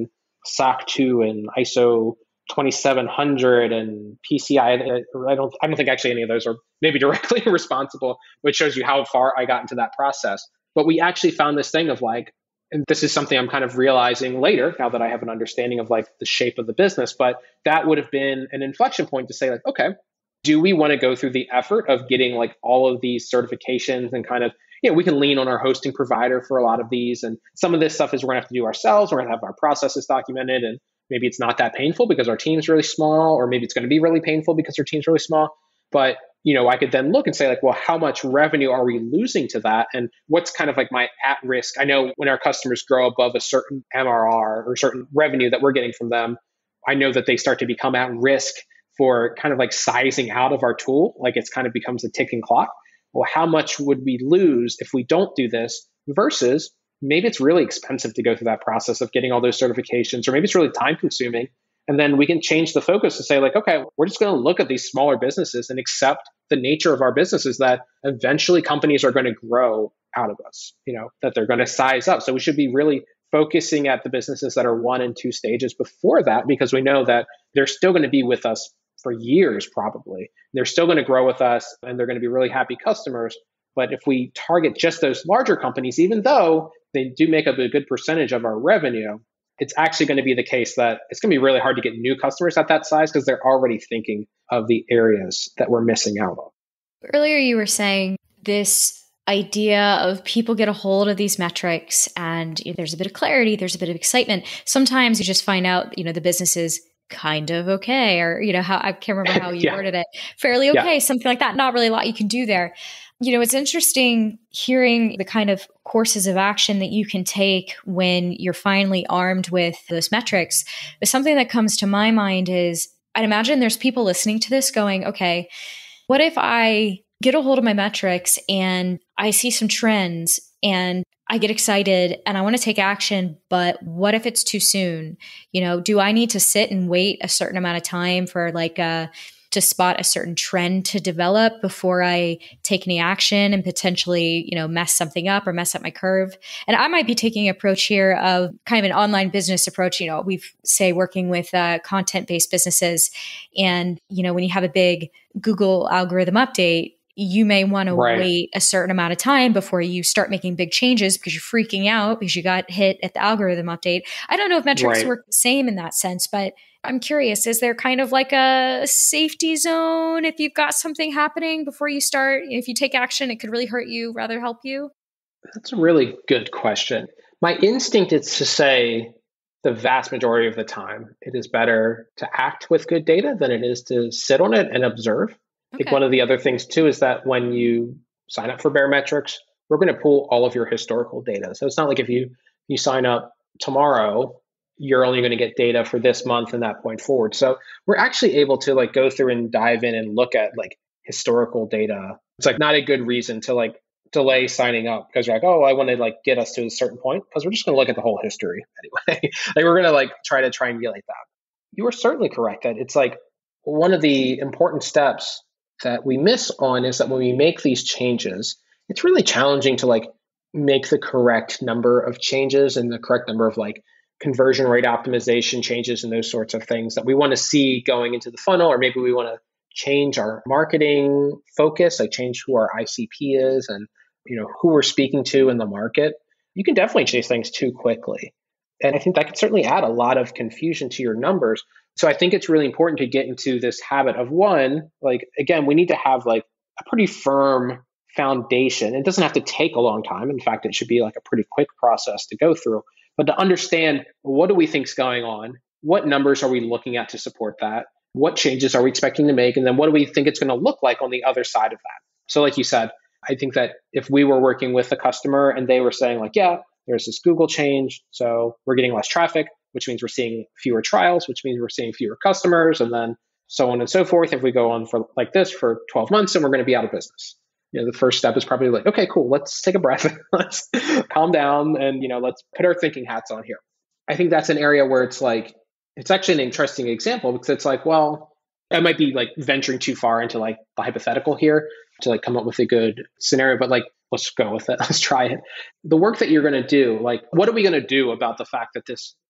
S O C two and I S O twenty-seven hundred and P C I. I don't, I don't think actually any of those are maybe directly responsible, which shows you how far I got into that process. But we actually found this thing of like, and this is something I'm kind of realizing later now that I have an understanding of like the shape of the business, but that would have been an inflection point to say like, okay, do we want to go through the effort of getting like all of these certifications and kind of, you know, we can lean on our hosting provider for a lot of these. And some of this stuff is we're going to have to do ourselves. We're going to have our processes documented, and maybe it's not that painful because our team's really small, or maybe it's going to be really painful because our team's really small. But, you know, I could then look and say like, well, how much revenue are we losing to that? And what's kind of like my at risk? I know when our customers grow above a certain M R R or certain revenue that we're getting from them, I know that they start to become at risk for kind of like sizing out of our tool. Like it's kind of becomes a ticking clock. Well, how much would we lose if we don't do this versus maybe it's really expensive to go through that process of getting all those certifications, or maybe it's really time consuming. And then we can change the focus to say like, okay, we're just going to look at these smaller businesses and accept the nature of our businesses that eventually companies are going to grow out of us, you know, that they're going to size up. So we should be really focusing at the businesses that are one and two stages before that, because we know that they're still going to be with us for years, probably. They're still going to grow with us and they're going to be really happy customers. But if we target just those larger companies, even though they do make up a good percentage of our revenue, it's actually going to be the case that it's going to be really hard to get new customers at that size because they're already thinking of the areas that we're missing out on. Earlier, you were saying this idea of people get a hold of these metrics and you know, there's a bit of clarity, there's a bit of excitement. Sometimes you just find out, you know, the business is kind of okay, or, you know, how I can't remember how you yeah. worded it, fairly okay, yeah. something like that. Not really a lot you can do there. You know, it's interesting hearing the kind of courses of action that you can take when you're finally armed with those metrics. But something that comes to my mind is, I'd imagine there's people listening to this going, okay, what if I get a hold of my metrics and I see some trends and I get excited and I want to take action, but what if it's too soon? You know, do I need to sit and wait a certain amount of time for like a to spot a certain trend to develop before I take any action and potentially, you know, mess something up or mess up my curve? And I might be taking an approach here of kind of an online business approach. You know, we've say working with uh, content-based businesses. And, you know, when you have a big Google algorithm update, you may want to right. wait a certain amount of time before you start making big changes because you're freaking out because you got hit at the algorithm update. I don't know if metrics right. work the same in that sense, but I'm curious, is there kind of like a safety zone if you've got something happening before you start? If you take action, it could really hurt you, rather help you? That's a really good question. My instinct is to say the vast majority of the time, it is better to act with good data than it is to sit on it and observe. Okay. I think one of the other things too is that when you sign up for Baremetrics, we're going to pull all of your historical data. So it's not like if you you sign up tomorrow, you're only going to get data for this month and that point forward. So we're actually able to like go through and dive in and look at like historical data. It's like not a good reason to like delay signing up because you're like, oh, I want to like get us to a certain point because we're just going to look at the whole history anyway. Like we're going to like try to triangulate that. You are certainly correct that it's like one of the important steps that we miss on is that when we make these changes, it's really challenging to like make the correct number of changes and the correct number of like conversion rate optimization changes and those sorts of things that we want to see going into the funnel, or maybe we want to change our marketing focus, like change who our I C P is and you know who we're speaking to in the market. You can definitely chase things too quickly. And I think that could certainly add a lot of confusion to your numbers. So I think it's really important to get into this habit of one, like, again, we need to have like a pretty firm foundation. It doesn't have to take a long time. In fact, it should be like a pretty quick process to go through. But to understand, what do we think is going on? What numbers are we looking at to support that? What changes are we expecting to make? And then what do we think it's going to look like on the other side of that? So like you said, I think that if we were working with a customer and they were saying like, yeah, there's this Google change, so we're getting less traffic, which means we're seeing fewer trials, which means we're seeing fewer customers, and then so on and so forth. If we go on for like this for twelve months, then we're going to be out of business. You know, the first step is probably like, okay, cool, let's take a breath, let's calm down, and you know, let's put our thinking hats on here. I think that's an area where it's like, it's actually an interesting example because it's like, well, I might be like venturing too far into like the hypothetical here to like come up with a good scenario, but like, let's go with it. Let's try it. The work that you're going to do, like, what are we going to do about the fact that this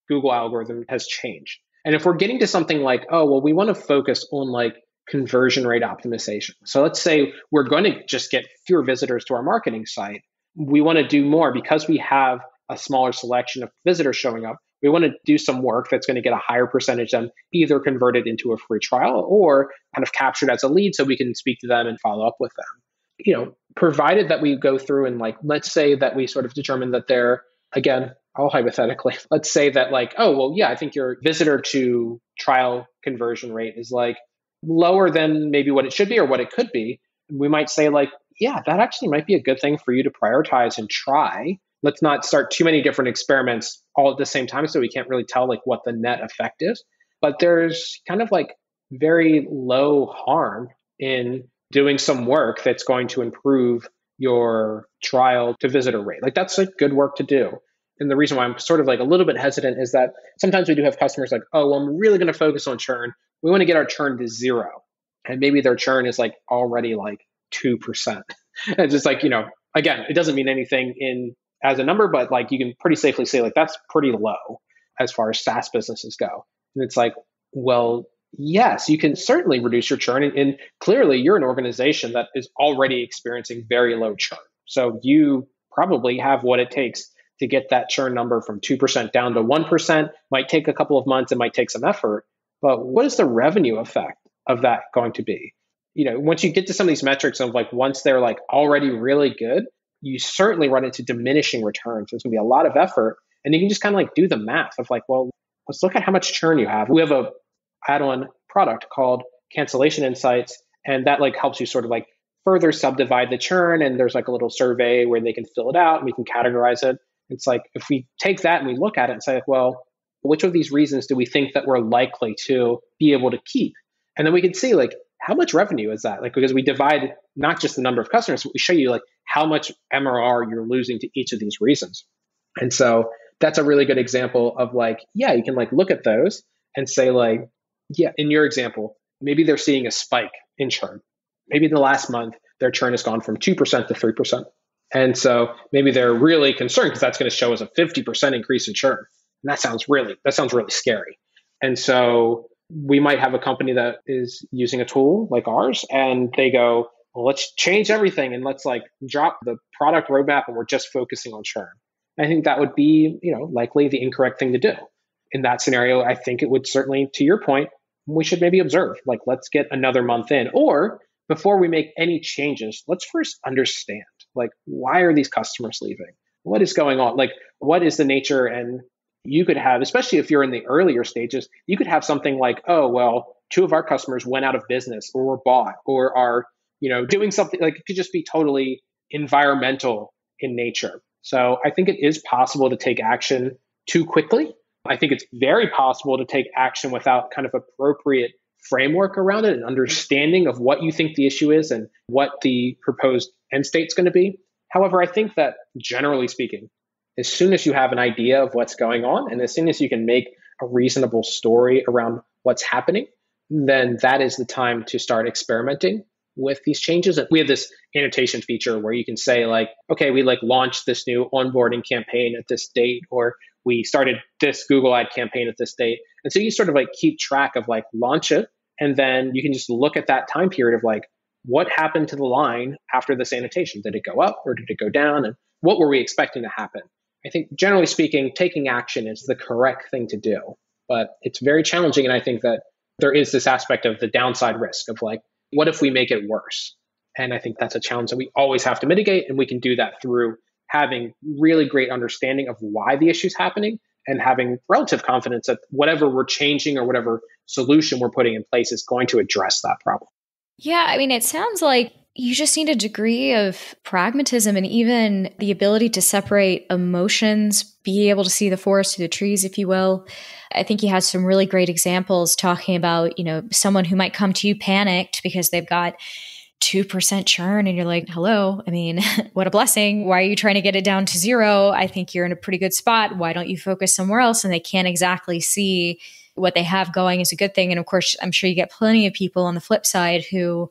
Google algorithm has changed. And if we're getting to something like, oh, well, we want to focus on like conversion rate optimization. So let's say we're going to just get fewer visitors to our marketing site. We want to do more because we have a smaller selection of visitors showing up. We want to do some work that's going to get a higher percentage of them either converted into a free trial or kind of captured as a lead so we can speak to them and follow up with them. You know, provided that we go through and like, let's say that we sort of determine that they're, again, all hypothetically, let's say that like, oh, well, yeah, I think your visitor to trial conversion rate is like lower than maybe what it should be or what it could be. We might say like, yeah, that actually might be a good thing for you to prioritize and try. Let's not start too many different experiments all at the same time so we can't really tell like what the net effect is. But there's kind of like very low harm in doing some work that's going to improve your trial to visitor rate. Like that's like good work to do. And the reason why I'm sort of like a little bit hesitant is that sometimes we do have customers like, oh, well, I'm really going to focus on churn. We want to get our churn to zero. And maybe their churn is like already like two percent. And just like, you know, again, it doesn't mean anything in as a number, but like you can pretty safely say like that's pretty low as far as SaaS businesses go. And it's like, well, yes, you can certainly reduce your churn. And, and clearly you're an organization that is already experiencing very low churn. So you probably have what it takes to get that churn number from two percent down to one percent. Might take a couple of months. It might take some effort. But what is the revenue effect of that going to be? You know, once you get to some of these metrics of like, once they're like already really good, you certainly run into diminishing returns. There's going to be a lot of effort. And you can just kind of like do the math of like, well, let's look at how much churn you have. We have a add-on product called Cancellation Insights. And that like helps you sort of like further subdivide the churn. And there's like a little survey where they can fill it out and we can categorize it. It's like, if we take that and we look at it and say, well, which of these reasons do we think that we're likely to be able to keep? And then we can see like, how much revenue is that? Like, because we divide not just the number of customers, but we show you like how much M R R you're losing to each of these reasons. And so that's a really good example of like, yeah, you can like look at those and say like, yeah, in your example, maybe they're seeing a spike in churn. Maybe in the last month, their churn has gone from two percent to three percent. And so maybe they're really concerned because that's going to show us a fifty percent increase in churn. And that sounds really, that sounds really scary. And so we might have a company that is using a tool like ours and they go, well, let's change everything and let's like drop the product roadmap and we're just focusing on churn. I think that would be, you know, likely the incorrect thing to do. In that scenario, I think it would certainly, to your point, we should maybe observe, like, let's get another month in. Or before we make any changes, let's first understand, like, why are these customers leaving? What is going on? Like, what is the nature? And you could have, especially if you're in the earlier stages, you could have something like, oh, well, two of our customers went out of business or were bought or are, you know, doing something like it could just be totally environmental in nature. So I think it is possible to take action too quickly. I think it's very possible to take action without kind of appropriate framework around it and understanding of what you think the issue is and what the proposed end state is going to be. However, I think that generally speaking, as soon as you have an idea of what's going on and as soon as you can make a reasonable story around what's happening, then that is the time to start experimenting with these changes. And we have this annotation feature where you can say like, okay, we like launched this new onboarding campaign at this date, or we started this Google ad campaign at this date. And so you sort of like keep track of like launch it. And then you can just look at that time period of like, what happened to the line after this annotation? Did it go up or did it go down? And what were we expecting to happen? I think generally speaking, taking action is the correct thing to do, but it's very challenging. And I think that there is this aspect of the downside risk of like, what if we make it worse? And I think that's a challenge that we always have to mitigate. And we can do that through having really great understanding of why the issue is happening and having relative confidence that whatever we're changing or whatever solution we're putting in place is going to address that problem. Yeah, I mean, it sounds like you just need a degree of pragmatism and even the ability to separate emotions, be able to see the forest through the trees, if you will. I think you had some really great examples talking about, you know, someone who might come to you panicked because they've got two percent churn and you're like, hello, I mean, what a blessing. Why are you trying to get it down to zero? I think you're in a pretty good spot. Why don't you focus somewhere else? And they can't exactly see what they have going is a good thing. And of course, I'm sure you get plenty of people on the flip side who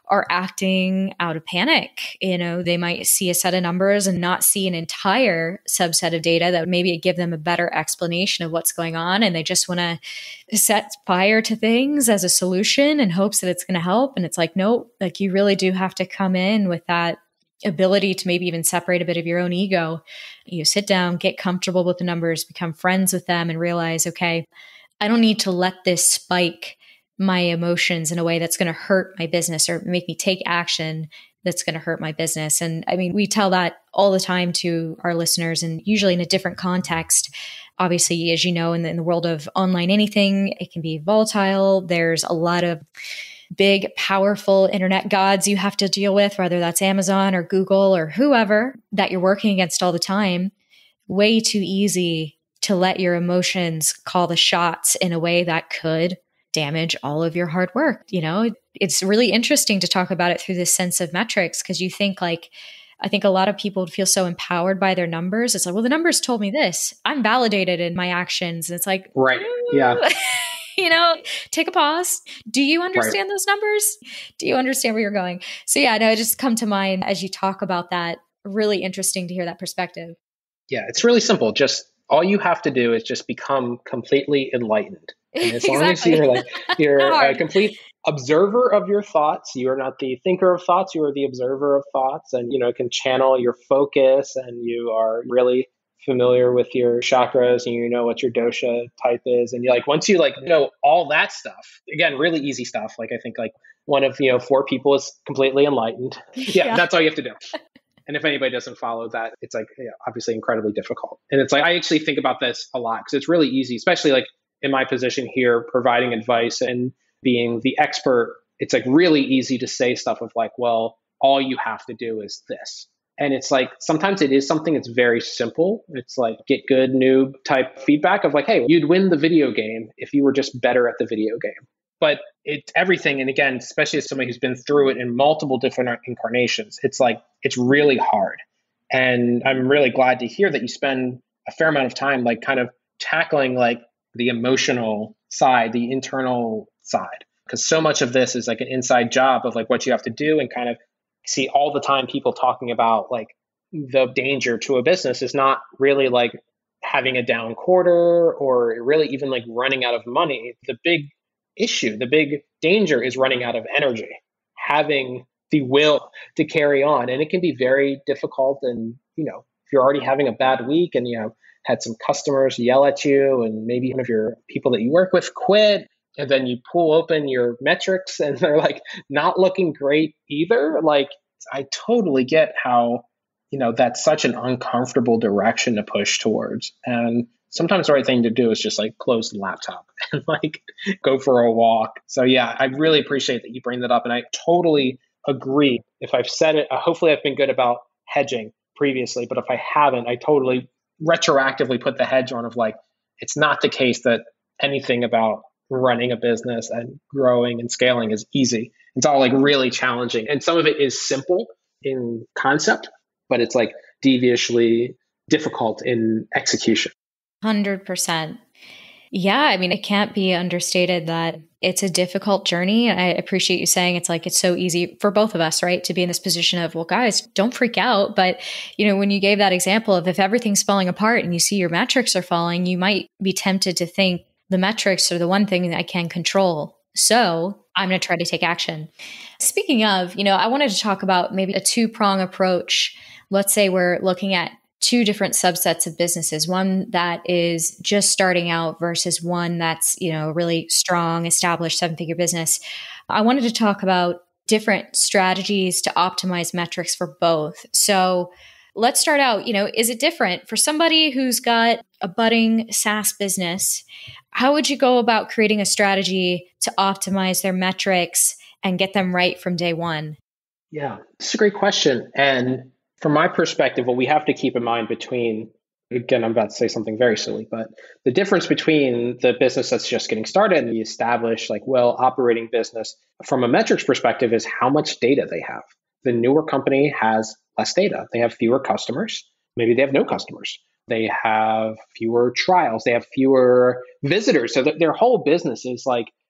are acting out of panic. You know, they might see a set of numbers and not see an entire subset of data that would maybe give them a better explanation of what's going on. And they just want to set fire to things as a solution in hopes that it's going to help. And it's like, no, like you really do have to come in with that ability to maybe even separate a bit of your own ego. You sit down, get comfortable with the numbers, become friends with them, and realize, okay, I don't need to let this spike my emotions in a way that's going to hurt my business or make me take action that's going to hurt my business. And I mean, we tell that all the time to our listeners, and usually in a different context. Obviously, as you know, in the, in the world of online anything, it can be volatile. There's a lot of big, powerful internet gods you have to deal with, whether that's Amazon or Google or whoever that you're working against all the time. Way too easy to let your emotions call the shots in a way that could damage all of your hard work. You know, it's really interesting to talk about it through this sense of metrics, because you think like, I think a lot of people feel so empowered by their numbers. It's like, well, the numbers told me this. I'm validated in my actions. And it's like, right. Yeah. You know, take a pause. Do you understand right. those numbers? Do you understand where you're going? So yeah, no, it just come to mind as you talk about that. Really interesting to hear that perspective. Yeah, it's really simple. Just all you have to do is just become completely enlightened. And as long Exactly. as you're like you're a complete observer of your thoughts, you are not the thinker of thoughts, you are the observer of thoughts, and you know can channel your focus, and you are really familiar with your chakras, and you know what your dosha type is, and you like once you like know all that stuff, again, really easy stuff. Like I think like one of you know four people is completely enlightened. Yeah, Yeah. that's all you have to do. And if anybody doesn't follow that, it's like yeah, obviously incredibly difficult. And it's like I actually think about this a lot because it's really easy, especially like in my position here, providing advice and being the expert. It's like really easy to say stuff of like, well, all you have to do is this. And it's like, sometimes it is something that's very simple. It's like get good noob type feedback of like, hey, you'd win the video game if you were just better at the video game. But it's everything. And again, especially as somebody who's been through it in multiple different incarnations, it's like, it's really hard. And I'm really glad to hear that you spend a fair amount of time, like kind of tackling like the emotional side, the internal side, because so much of this is like an inside job of like what you have to do, and kind of see all the time people talking about like the danger to a business is not really like having a down quarter or really even like running out of money. The big issue, the big danger is running out of energy, having the will to carry on. And it can be very difficult. And, you know, if you're already having a bad week and, you know, had some customers yell at you and maybe one of your people that you work with quit, and then you pull open your metrics and they're like not looking great either. Like, I totally get how, you know, that's such an uncomfortable direction to push towards. And sometimes the right thing to do is just like close the laptop and like go for a walk. So yeah, I really appreciate that you bring that up. And I totally agree. If I've said it, uh, hopefully I've been good about hedging previously, but if I haven't, I totally retroactively put the hedge on of like, it's not the case that anything about running a business and growing and scaling is easy. It's all like really challenging. And some of it is simple in concept, but it's like deviously difficult in execution. one hundred percent. Yeah, I mean, it can't be understated that it's a difficult journey. I appreciate you saying it's like, it's so easy for both of us, right? To be in this position of, well, guys, don't freak out. But, you know, when you gave that example of if everything's falling apart and you see your metrics are falling, you might be tempted to think the metrics are the one thing that I can control. So I'm going to try to take action. Speaking of, you know, I wanted to talk about maybe a two-prong approach. Let's say we're looking at two different subsets of businesses, one that is just starting out versus one that's, you know, really strong, established seven-figure business. I wanted to talk about different strategies to optimize metrics for both. So let's start out, you know, is it different for somebody who's got a budding SaaS business? How would you go about creating a strategy to optimize their metrics and get them right from day one? Yeah, it's a great question. And from my perspective, what we have to keep in mind between, again, I'm about to say something very silly, but the difference between the business that's just getting started and the established, like well operating business from a metrics perspective is how much data they have. The newer company has less data. They have fewer customers. Maybe they have no customers. They have fewer trials. They have fewer visitors. So that their whole business is like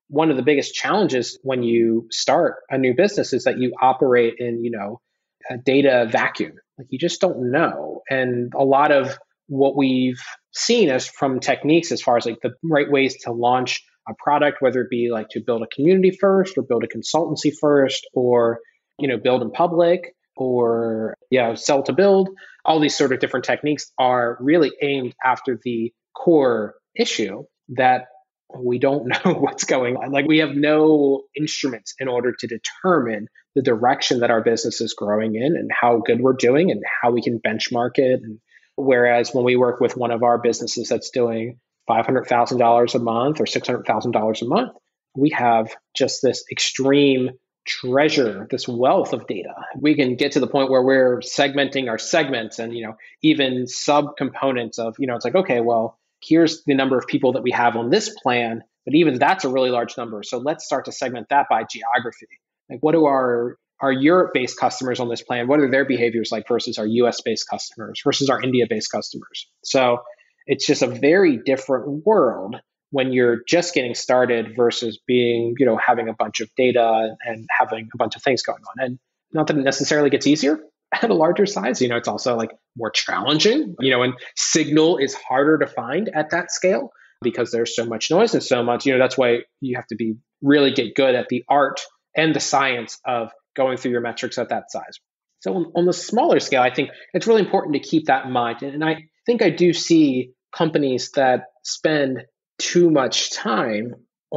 one of the biggest challenges when you start a new business is that you operate in, you know, a data vacuum. Like you just don't know. And a lot of what we've seen as from techniques as far as like the right ways to launch a product, whether it be like to build a community first or build a consultancy first, or, you know, build in public or, yeah, sell to build, all these sort of different techniques are really aimed after the core issue that we don't know what's going on. Like we have no instruments in order to determine the direction that our business is growing in and how good we're doing and how we can benchmark it. And whereas when we work with one of our businesses that's doing five hundred thousand dollars a month or six hundred thousand dollars a month, we have just this extreme treasure, this wealth of data. We can get to the point where we're segmenting our segments and, you know, even subcomponents of, you know, it's like, okay, well, here's the number of people that we have on this plan, but even that's a really large number. So let's start to segment that by geography. Like what do our, our Europe-based customers on this plan, what are their behaviors like versus our U S-based customers versus our India-based customers? So it's just a very different world when you're just getting started versus being, you know, having a bunch of data and having a bunch of things going on. And not that it necessarily gets easier at a larger size, you know, it's also like more challenging, you know, and signal is harder to find at that scale because there's so much noise and so much, you know, that's why you have to be really get good at the art and the science of going through your metrics at that size. So on, on the smaller scale, I think it's really important to keep that in mind. And, and I think I do see companies that spend too much time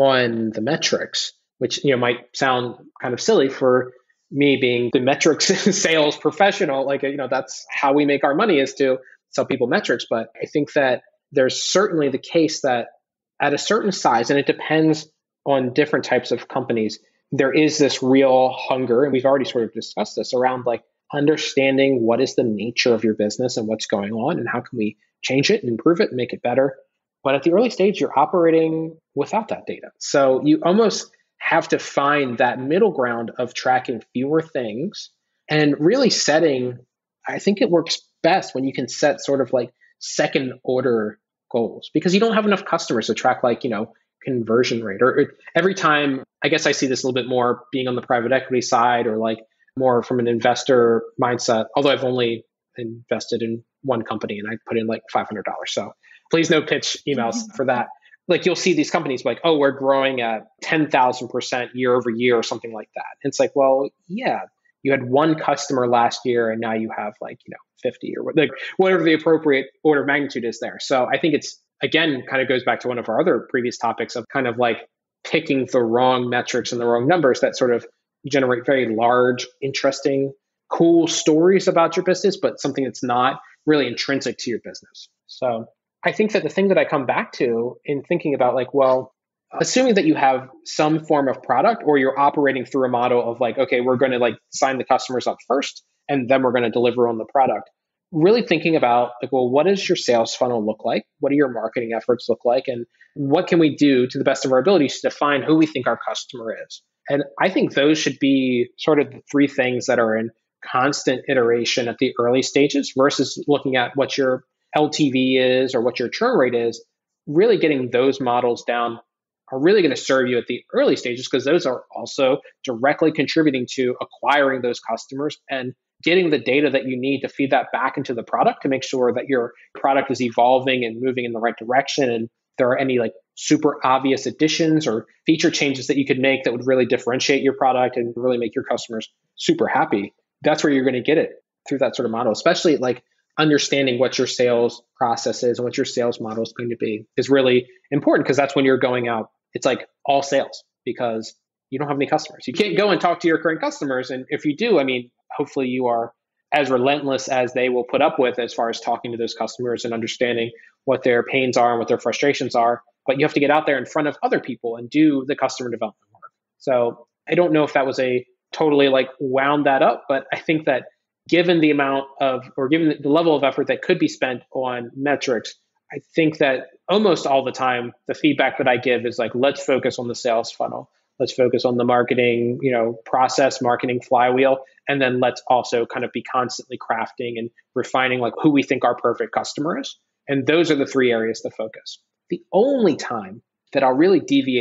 on the metrics, which, you know, might sound kind of silly for me being the metrics sales professional. Like, you know, that's how we make our money is to sell people metrics. But I think that there's certainly the case that at a certain size, and it depends on different types of companies, there is this real hunger, and we've already sort of discussed this, around like understanding what is the nature of your business and what's going on and how can we change it and improve it and make it better. But at the early stage, you're operating without that data. So you almost have to find that middle ground of tracking fewer things and really setting, I think it works best when you can set sort of like second order goals, because you don't have enough customers to track like, you know, conversion rate. Or, or every time, I guess I see this a little bit more being on the private equity side or like more from an investor mindset, although I've only invested in one company and I put in like five hundred dollars. So please no pitch emails for that. Like you'll see these companies like, oh, we're growing at ten thousand percent year over year or something like that. And it's like, well, yeah, you had one customer last year and now you have like, you know, fifty or like whatever the appropriate order of magnitude is there. So I think it's, again, kind of goes back to one of our other previous topics of kind of like picking the wrong metrics and the wrong numbers that sort of generate very large, interesting, cool stories about your business, but something that's not really intrinsic to your business. So I think that the thing that I come back to in thinking about like, well, assuming that you have some form of product or you're operating through a model of like, okay, we're going to like sign the customers up first and then we're going to deliver on the product. Really thinking about like, well, what does your sales funnel look like? What do your marketing efforts look like? And what can we do to the best of our abilities to define who we think our customer is? And I think those should be sort of the three things that are in constant iteration at the early stages versus looking at what your L T V is or what your churn rate is. Really getting those models down are really going to serve you at the early stages because those are also directly contributing to acquiring those customers and getting the data that you need to feed that back into the product to make sure that your product is evolving and moving in the right direction. And if there are any like super obvious additions or feature changes that you could make that would really differentiate your product and really make your customers super happy, that's where you're going to get it through that sort of model, especially like understanding what your sales process is and what your sales model is going to be is really important because that's when you're going out. It's like all sales because you don't have any customers. You can't go and talk to your current customers. And if you do, I mean, hopefully you are as relentless as they will put up with as far as talking to those customers and understanding what their pains are and what their frustrations are. But you have to get out there in front of other people and do the customer development work. So I don't know if that was a totally like wound that up, but I think that given the amount of, or given the level of effort that could be spent on metrics, I think that almost all the time, the feedback that I give is like, let's focus on the sales funnel. Let's focus on the marketing, you know, process, marketing flywheel. And then let's also kind of be constantly crafting and refining like who we think our perfect customer is. And those are the three areas to focus. The only time that I'll really deviate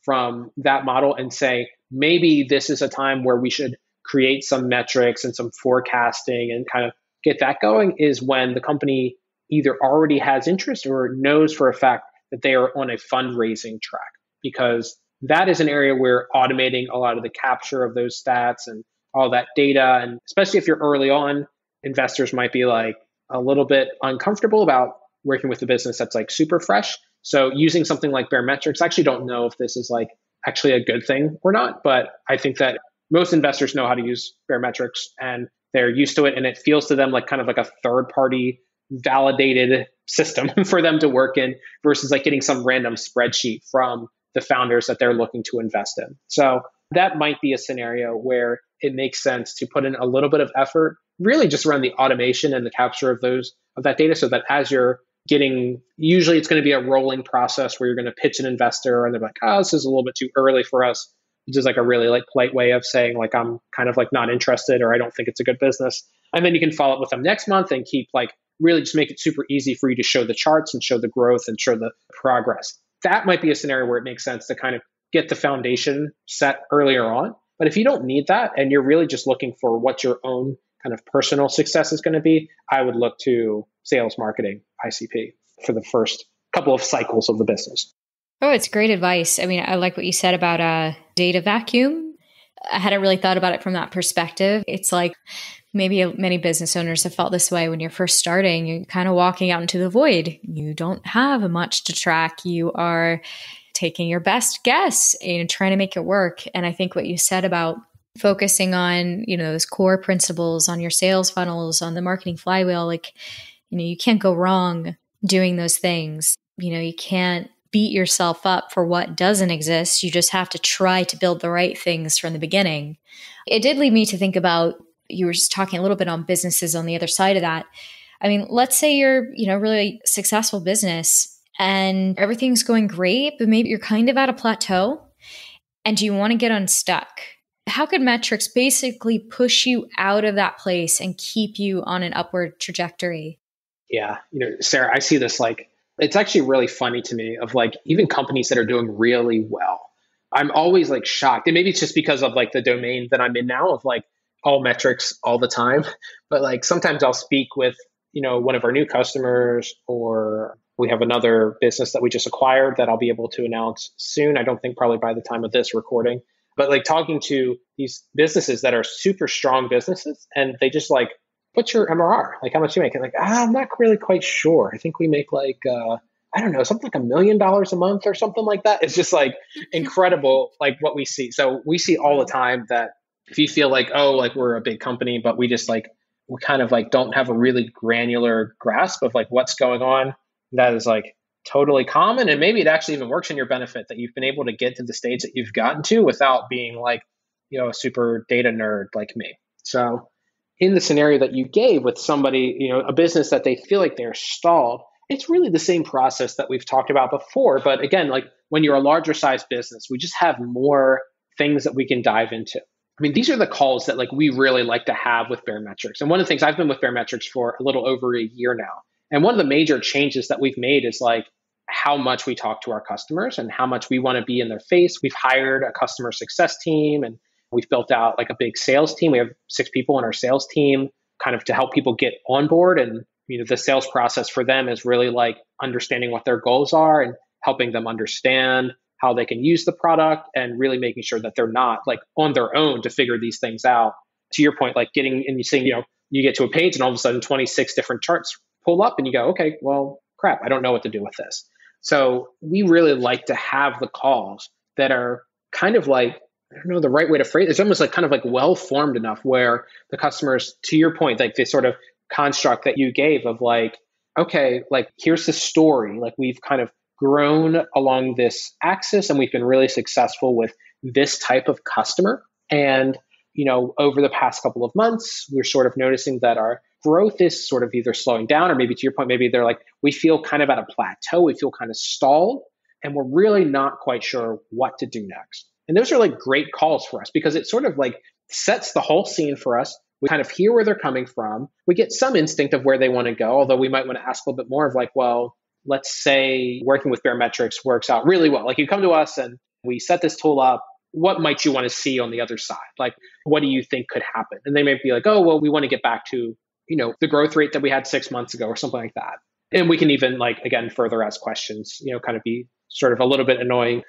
from that model and say, maybe this is a time where we should create some metrics and some forecasting and kind of get that going, is when the company either already has interest or knows for a fact that they are on a fundraising track, because that is an area where automating a lot of the capture of those stats and all that data, and especially if you're early on, investors might be like a little bit uncomfortable about working with a business that's like super fresh. So using something like Baremetrics, I actually don't know if this is like actually a good thing or not, but I think that most investors know how to use Baremetrics and they're used to it, and it feels to them like kind of like a third party validated system for them to work in versus like getting some random spreadsheet from the founders that they're looking to invest in. So that might be a scenario where it makes sense to put in a little bit of effort, really just around the automation and the capture of those of that data, so that as you're getting, usually it's going to be a rolling process where you're going to pitch an investor and they're like, oh, this is a little bit too early for us, which is like a really like polite way of saying like, I'm kind of like not interested, or I don't think it's a good business. And then you can follow up with them next month and keep like really just make it super easy for you to show the charts and show the growth and show the progress. That might be a scenario where it makes sense to kind of get the foundation set earlier on. But if you don't need that and you're really just looking for what your own kind of personal success is going to be, I would look to sales, marketing, I C P for the first couple of cycles of the business. Oh, it's great advice. I mean, I like what you said about a data vacuum. I hadn't really thought about it from that perspective. It's like maybe many business owners have felt this way when you're first starting. You're kind of walking out into the void. You don't have much to track. You are taking your best guess and trying to make it work. And I think what you said about focusing on, you know, those core principles, on your sales funnels, on the marketing flywheel, like, you know, you can't go wrong doing those things. You know, you can't beat yourself up for what doesn't exist. You just have to try to build the right things from the beginning. It did lead me to think about, you were just talking a little bit on businesses on the other side of that. I mean, let's say you're, you know, really successful business and everything's going great, but maybe you're kind of at a plateau and you want to get unstuck. How could metrics basically push you out of that place and keep you on an upward trajectory? Yeah. You know, Sarah, I see this like, it's actually really funny to me of like even companies that are doing really well. I'm always like shocked. And maybe it's just because of like the domain that I'm in now of like all metrics all the time. But like sometimes I'll speak with, you know, one of our new customers, or we have another business that we just acquired that I'll be able to announce soon. I don't think probably by the time of this recording, but like talking to these businesses that are super strong businesses and they just like, what's your M R R? Like how much you make? And like, ah, I'm not really quite sure. I think we make like, uh, I don't know, something like a million dollars a month or something like that. It's just like incredible, like what we see. So we see all the time that if you feel like, oh, like we're a big company, but we just like, we kind of like don't have a really granular grasp of like what's going on, that is like totally common. And maybe it actually even works in your benefit that you've been able to get to the stage that you've gotten to without being like, you know, a super data nerd like me. So in the scenario that you gave with somebody, you know, a business that they feel like they're stalled, it's really the same process that we've talked about before. But again, like when you're a larger size business, we just have more things that we can dive into. I mean, these are the calls that like we really like to have with Baremetrics. And one of the things, I've been with Baremetrics for a little over a year now. And one of the major changes that we've made is like how much we talk to our customers and how much we want to be in their face. We've hired a customer success team and we've built out like a big sales team. We have six people on our sales team kind of to help people get on board. And, you know, the sales process for them is really like understanding what their goals are and helping them understand how they can use the product and really making sure that they're not like on their own to figure these things out. To your point, like getting and you saying, you know, you get to a page and all of a sudden twenty-six different charts pull up and you go, okay, well, crap, I don't know what to do with this. So we really like to have the calls that are kind of like, I don't know the right way to phrase it. It's almost like kind of like well-formed enough where the customers, to your point, like this sort of construct that you gave of like, okay, like here's the story. Like we've kind of grown along this axis and we've been really successful with this type of customer. And, you know, over the past couple of months, we're sort of noticing that our growth is sort of either slowing down or maybe to your point, maybe they're like, we feel kind of at a plateau. We feel kind of stalled and we're really not quite sure what to do next. And those are like great calls for us because it sort of like sets the whole scene for us. We kind of hear where they're coming from. We get some instinct of where they want to go, although we might want to ask a little bit more of like, well, let's say working with Baremetrics works out really well. Like you come to us and We set this tool up. What might you want to see on the other side? Like, what do you think could happen? And they might be like, oh, well, we want to get back to, you know, the growth rate that we had six months ago or something like that. And we can even like, again, further ask questions, you know, kind of be sort of a little bit annoying.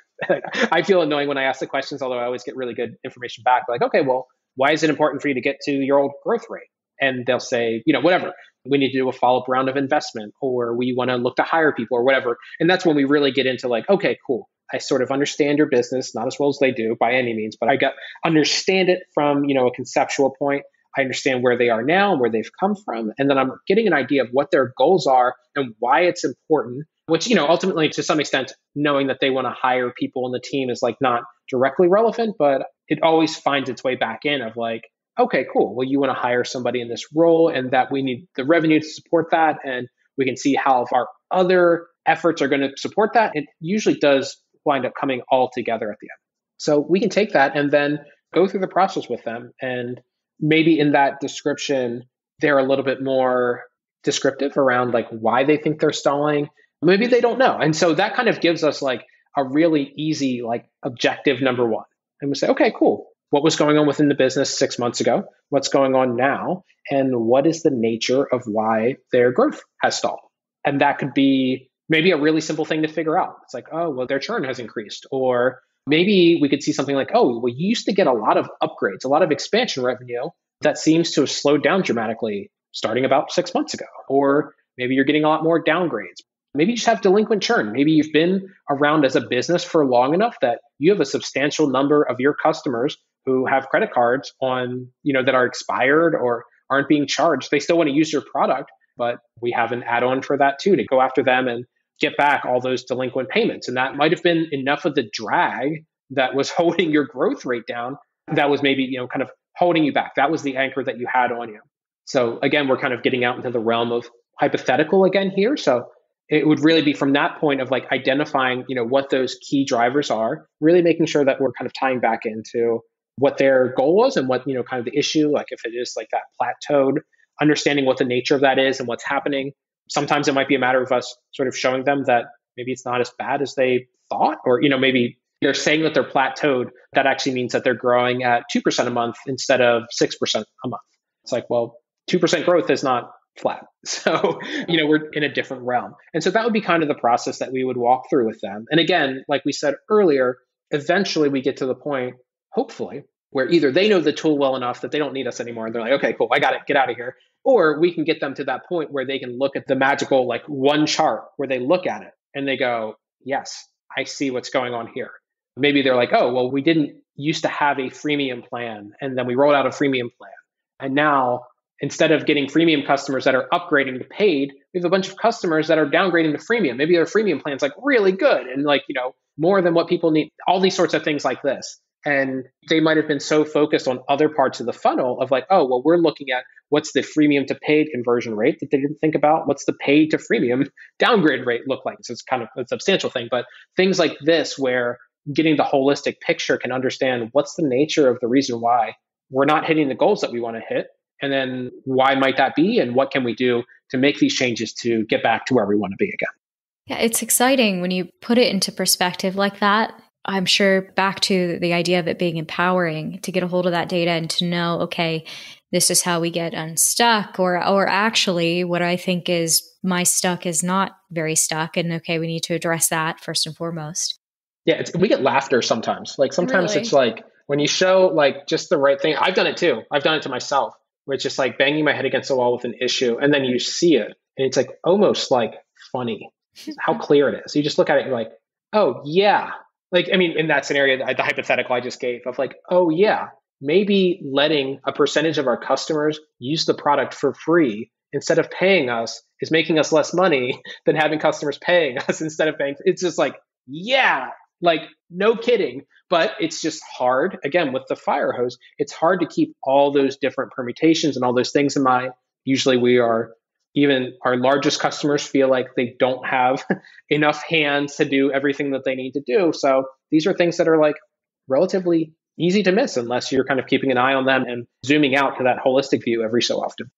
I feel annoying when I ask the questions, although I always get really good information back. Like, okay, well, why is it important for you to get to your old growth rate? And they'll say, you know, whatever, we need to do a follow-up round of investment, or we want to look to hire people or whatever. And that's when we really get into like, okay, cool. I sort of understand your business, not as well as they do by any means, but I got understand it from, you know, a conceptual point. I understand where they are now, where they've come from. And then I'm getting an idea of what their goals are and why it's important, which, you know, ultimately to some extent, knowing that they want to hire people in the team is like not directly relevant, but it always finds its way back in of like, okay, cool. Well, you want to hire somebody in this role and that we need the revenue to support that. And we can see how if our other efforts are going to support that. It usually does wind up coming all together at the end. So we can take that and then go through the process with them. And maybe in that description, they're a little bit more descriptive around like why they think they're stalling. Maybe they don't know. And so that kind of gives us like a really easy, like objective number one. And we say, okay, cool. What was going on within the business six months ago? What's going on now? And what is the nature of why their growth has stalled? And that could be maybe a really simple thing to figure out. It's like, oh, well, their churn has increased. Or maybe we could see something like, oh, well, you used to get a lot of upgrades, a lot of expansion revenue that seems to have slowed down dramatically starting about six months ago. Or maybe you're getting a lot more downgrades. Maybe you just have delinquent churn. Maybe you've been around as a business for long enough that you have a substantial number of your customers who have credit cards on, you know, that are expired or aren't being charged. They still want to use your product, but we have an add-on for that too, to go after them and get back all those delinquent payments. And that might have been enough of the drag that was holding your growth rate down. That was maybe, you know, kind of holding you back. That was the anchor that you had on you. So again, we're kind of getting out into the realm of hypothetical again here. So it would really be from that point of like identifying, you know, what those key drivers are, really making sure that we're kind of tying back into what their goal was and what, you know, kind of the issue, like if it is like that plateaued, understanding what the nature of that is and what's happening. Sometimes it might be a matter of us sort of showing them that maybe it's not as bad as they thought, or, you know, maybe they're saying that they're plateaued. That actually means that they're growing at two percent a month instead of six percent a month. It's like, well, two percent growth is not flat. So, you know, we're in a different realm. And so that would be kind of the process that we would walk through with them. And again, like we said earlier, eventually we get to the point, hopefully, where either they know the tool well enough that they don't need us anymore. And they're like, okay, cool, I got it, get out of here. Or we can get them to that point where they can look at the magical, like one chart where they look at it and they go, yes, I see what's going on here. Maybe they're like, oh, well, we didn't used to have a freemium plan. And then we rolled out a freemium plan. And now instead of getting freemium customers that are upgrading to paid, we have a bunch of customers that are downgrading to freemium. Maybe their freemium plan's like really good and like, you know, more than what people need, all these sorts of things like this. And they might have been so focused on other parts of the funnel of like, oh, well, we're looking at what's the freemium to paid conversion rate that they didn't think about. What's the paid to freemium downgrade rate look like? So it's kind of a substantial thing, but things like this where getting the holistic picture can understand what's the nature of the reason why we're not hitting the goals that we want to hit. And then why might that be? And what can we do to make these changes to get back to where we want to be again? Yeah, it's exciting when you put it into perspective like that. I'm sure back to the idea of it being empowering to get a hold of that data and to know, okay, this is how we get unstuck, or or actually what I think is my stuck is not very stuck. And okay, we need to address that first and foremost. Yeah, it's, we get laughter sometimes. Like sometimes Really? It's like when you show like just the right thing. I've done it too. I've done it to myself, where it's just like banging my head against the wall with an issue. And then you see it and it's like almost like funny how clear it is. You just look at it and you're like, oh yeah. Like, I mean, in that scenario, the, the hypothetical I just gave of like, oh yeah, maybe letting a percentage of our customers use the product for free instead of paying us is making us less money than having customers paying us instead of paying. It's just like, yeah, like no kidding. But it's just hard. Again, with the fire hose, it's hard to keep all those different permutations and all those things in mind. Usually we are, even our largest customers feel like they don't have enough hands to do everything that they need to do. So these are things that are like relatively easy to miss unless you're kind of keeping an eye on them and zooming out to that holistic view every so often.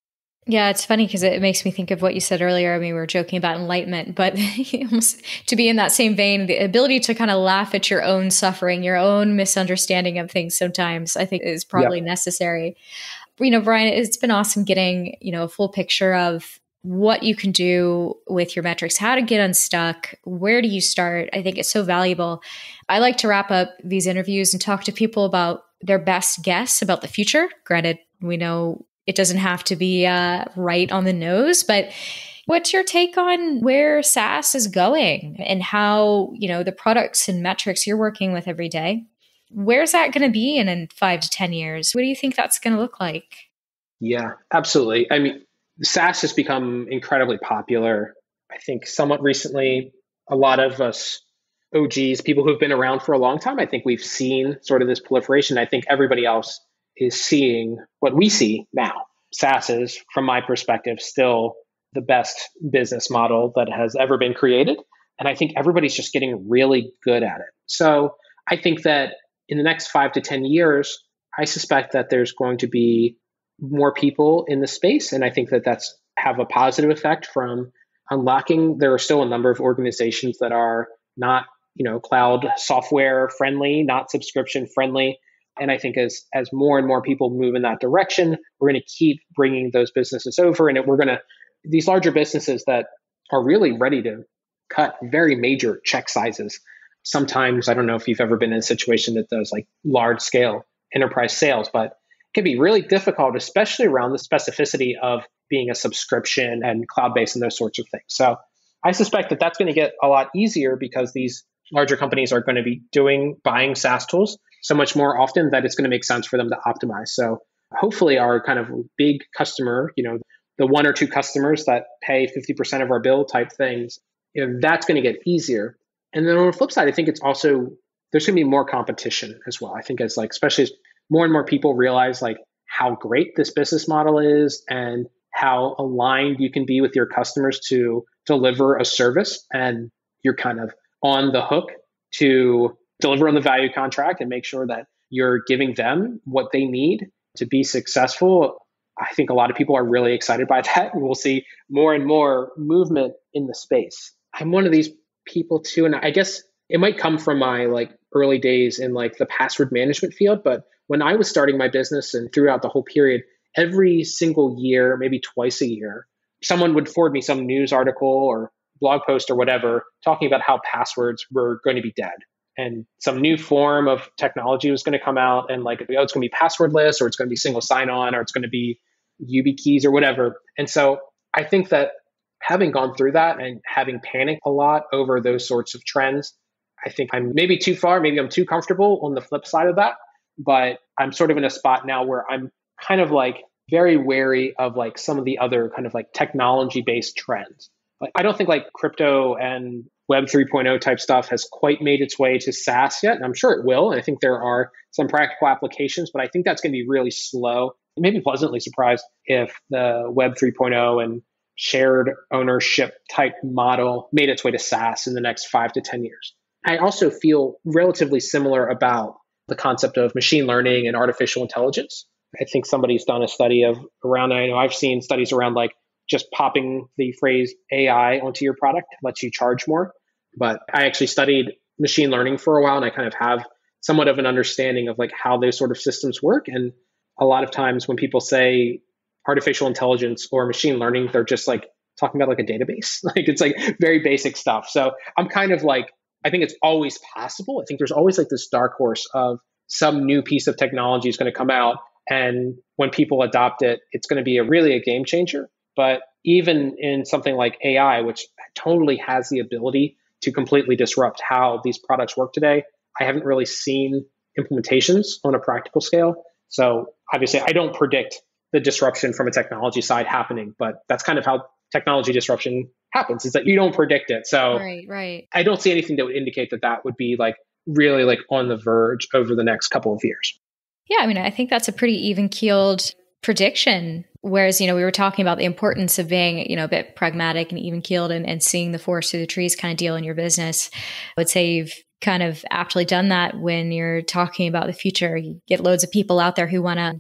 Yeah, it's funny because it makes me think of what you said earlier. I mean, we were joking about enlightenment, but almost to be in that same vein, the ability to kind of laugh at your own suffering, your own misunderstanding of things sometimes, I think is probably Yep. necessary. You know, Brian, it's been awesome getting, you know, a full picture of what you can do with your metrics, how to get unstuck, where do you start? I think it's so valuable. I like to wrap up these interviews and talk to people about their best guess about the future. Granted, we know it doesn't have to be uh, right on the nose, but what's your take on where SaaS is going and how, you know, the products and metrics you're working with every day, where's that going to be in, in five to ten years? What do you think that's going to look like? Yeah, absolutely. I mean, SaaS has become incredibly popular. I think somewhat recently, a lot of us O Gs, people who've been around for a long time, I think we've seen sort of this proliferation. I think everybody else is seeing what we see now. SaaS is, from my perspective, still the best business model that has ever been created. And I think everybody's just getting really good at it. So I think that in the next five to ten years, I suspect that there's going to be more people in the space. And I think that that's have a positive effect from unlocking. There are still a number of organizations that are not, you know, cloud software friendly, not subscription friendly. And I think as as more and more people move in that direction, we're going to keep bringing those businesses over. And we're going to, these larger businesses that are really ready to cut very major check sizes. Sometimes, I don't know if you've ever been in a situation that does like large scale enterprise sales, but it can be really difficult, especially around the specificity of being a subscription and cloud-based and those sorts of things. So I suspect that that's going to get a lot easier because these larger companies are going to be doing, buying SaaS tools so much more often that it's going to make sense for them to optimize. So hopefully our kind of big customer, you know, the one or two customers that pay fifty percent of our bill type things, you know, that's going to get easier. And then on the flip side, I think it's also, there's going to be more competition as well. I think as like, especially as more and more people realize like how great this business model is and how aligned you can be with your customers to deliver a service, and you're kind of on the hook to deliver on the value contract and make sure that you're giving them what they need to be successful. I think a lot of people are really excited by that, and we'll see more and more movement in the space. I'm one of these people too, and I guess it might come from my like early days in like the password management field, but when I was starting my business and throughout the whole period, every single year, maybe twice a year, someone would forward me some news article or blog post or whatever talking about how passwords were going to be dead. And some new form of technology was going to come out, and like, oh, it's going to be passwordless, or it's going to be single sign-on, or it's going to be U B keys or whatever. And so I think that having gone through that and having panicked a lot over those sorts of trends, I think I'm maybe too far, maybe I'm too comfortable on the flip side of that. But I'm sort of in a spot now where I'm kind of like very wary of like some of the other kind of like technology-based trends. Like, I don't think like crypto and Web three point oh type stuff has quite made its way to SaaS yet. And I'm sure it will. And I think there are some practical applications, but I think that's going to be really slow. Maybe pleasantly surprised if the Web three point oh and shared ownership type model made its way to SaaS in the next five to ten years. I also feel relatively similar about the concept of machine learning and artificial intelligence. I think somebody's done a study of around, I know I've seen studies around like just popping the phrase A I onto your product lets you charge more. But I actually studied machine learning for a while, and I kind of have somewhat of an understanding of like how those sort of systems work. And a lot of times when people say artificial intelligence or machine learning, they're just like talking about like a database. Like it's like very basic stuff. So I'm kind of like, I think it's always possible. I think there's always like this dark horse of some new piece of technology is going to come out. And when people adopt it, it's going to be a really a game changer. But even in something like A I, which totally has the ability to completely disrupt how these products work today, I haven't really seen implementations on a practical scale. So obviously, I don't predict the disruption from a technology side happening, but that's kind of how technology disruption happens. Is that you don't predict it. So right, right. I don't see anything that would indicate that that would be like really like on the verge over the next couple of years. Yeah, I mean, I think that's a pretty even-keeled prediction. Whereas, you know, we were talking about the importance of being, you know, a bit pragmatic and even-keeled and, and seeing the forest through the trees kind of deal in your business. I would say you've kind of aptly done that when you're talking about the future. You get loads of people out there who want to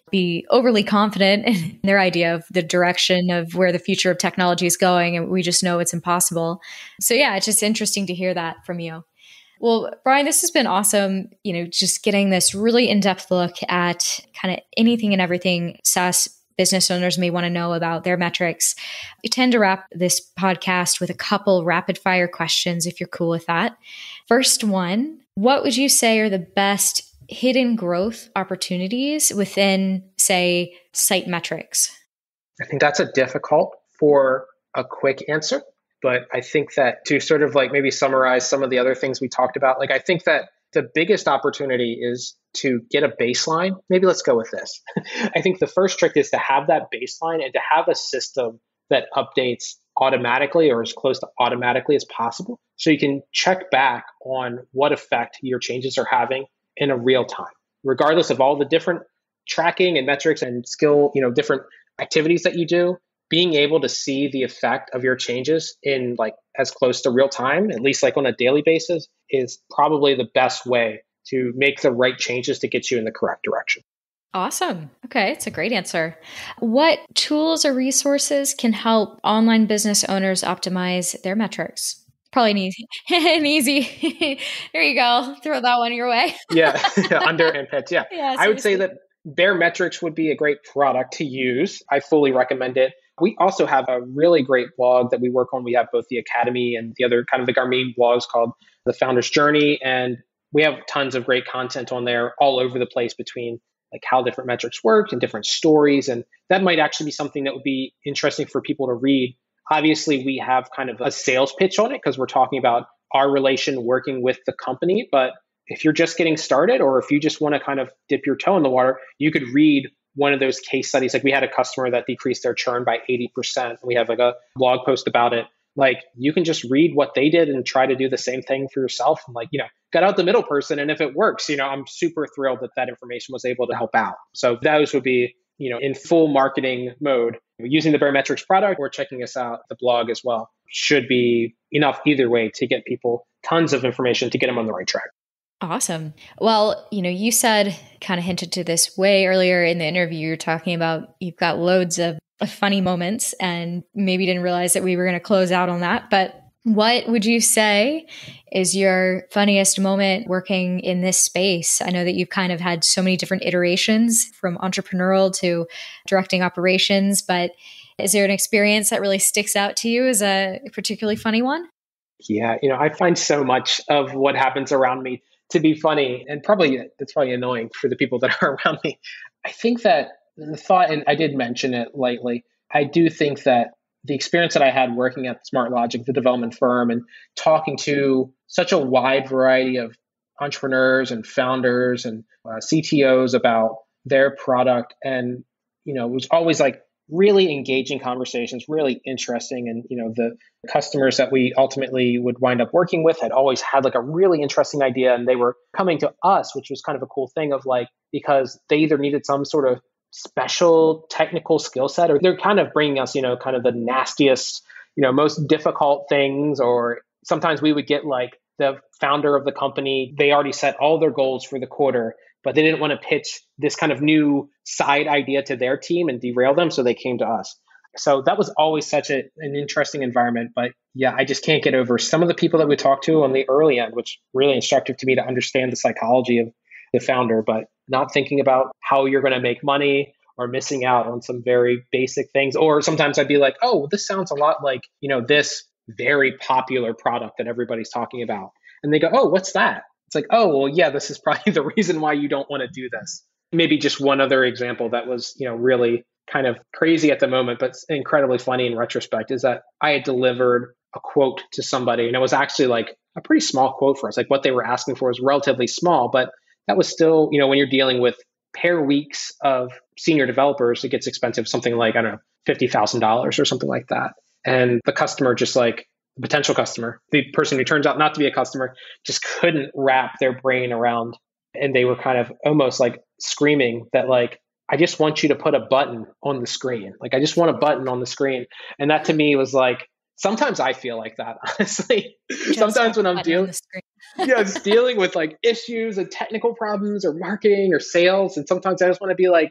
be overly confident in their idea of the direction of where the future of technology is going. And we just know it's impossible. So yeah, it's just interesting to hear that from you. Well, Brian, this has been awesome. You know, just getting this really in-depth look at kind of anything and everything SaaS business owners may want to know about their metrics. We tend to wrap this podcast with a couple rapid fire questions, if you're cool with that. First one, what would you say are the best hidden growth opportunities within, say, site metrics? I think that's a difficult for a quick answer, but I think that to sort of like maybe summarize some of the other things we talked about, like I think that the biggest opportunity is to get a baseline. Maybe let's go with this. I think the first trick is to have that baseline and to have a system that updates automatically or as close to automatically as possible. So you can check back on what effect your changes are having in a real time, regardless of all the different tracking and metrics and skill, you know, different activities that you do. Being able to see the effect of your changes in like as close to real time, at least like on a daily basis, is probably the best way to make the right changes to get you in the correct direction. Awesome. Okay. It's a great answer. What tools or resources can help online business owners optimize their metrics? Probably an easy, an easy. There you go. Throw that one your way. Yeah. Under and pets. Yeah. yeah I would say that Baremetrics would be a great product to use. I fully recommend it. We also have a really great blog that we work on. We have both the Academy and the other kind of like our main blogs called The Founder's Journey. And we have tons of great content on there all over the place between like how different metrics work and different stories. And that might actually be something that would be interesting for people to read. Obviously, we have kind of a sales pitch on it because we're talking about our relation working with the company. But if you're just getting started, or if you just want to kind of dip your toe in the water, you could read one of those case studies. Like we had a customer that decreased their churn by eighty percent. We have like a blog post about it. Like you can just read what they did and try to do the same thing for yourself. And like, you know, got out the middle person. And if it works, you know, I'm super thrilled that that information was able to help out. So those would be, you know, in full marketing mode, using the Baremetrics product or checking us out, the blog as well, should be enough either way to get people tons of information to get them on the right track. Awesome. Well, you know, you said, kind of hinted to this way earlier in the interview, you're talking about you've got loads of, of funny moments and maybe didn't realize that we were going to close out on that. But what would you say is your funniest moment working in this space? I know that you've kind of had so many different iterations from entrepreneurial to directing operations, but is there an experience that really sticks out to you as a particularly funny one? Yeah, you know, I find so much of what happens around me to be funny, and probably it's probably annoying for the people that are around me. I think that the thought, and I did mention it lightly, I do think that the experience that I had working at SmartLogic, the development firm, and talking to such a wide variety of entrepreneurs and founders and uh, C T Os about their product, and you know, it was always like really engaging conversations, really interesting. And, you know, the customers that we ultimately would wind up working with had always had like a really interesting idea. And they were coming to us, which was kind of a cool thing of like, because they either needed some sort of special technical skill set, or they're kind of bringing us, you know, kind of the nastiest, you know, most difficult things. Or sometimes we would get like the founder of the company, they already set all their goals for the quarter, but they didn't want to pitch this kind of new side idea to their team and derail them. So they came to us. So that was always such a, an interesting environment. But yeah, I just can't get over some of the people that we talked to on the early end, which really instructive to me to understand the psychology of the founder, but not thinking about how you're going to make money or missing out on some very basic things. Or sometimes I'd be like, oh, well, this sounds a lot like, you know, this very popular product that everybody's talking about. And they go, oh, what's that? It's like, oh, well, yeah, this is probably the reason why you don't want to do this. Maybe just one other example that was, you know, really kind of crazy at the moment, but incredibly funny in retrospect, is that I had delivered a quote to somebody, and it was actually like a pretty small quote for us. Like what they were asking for was relatively small, but that was still, you know, when you're dealing with pair weeks of senior developers, it gets expensive, something like, I don't know, fifty thousand dollars or something like that. And the customer just like, the potential customer, the person who turns out not to be a customer, just couldn't wrap their brain around. And they were kind of almost like screaming that like, I just want you to put a button on the screen. Like, I just want a button on the screen. And that to me was like, sometimes I feel like that, honestly. Just sometimes when I'm dealing, yeah, it's dealing with like issues and technical problems or marketing or sales. And sometimes I just want to be like,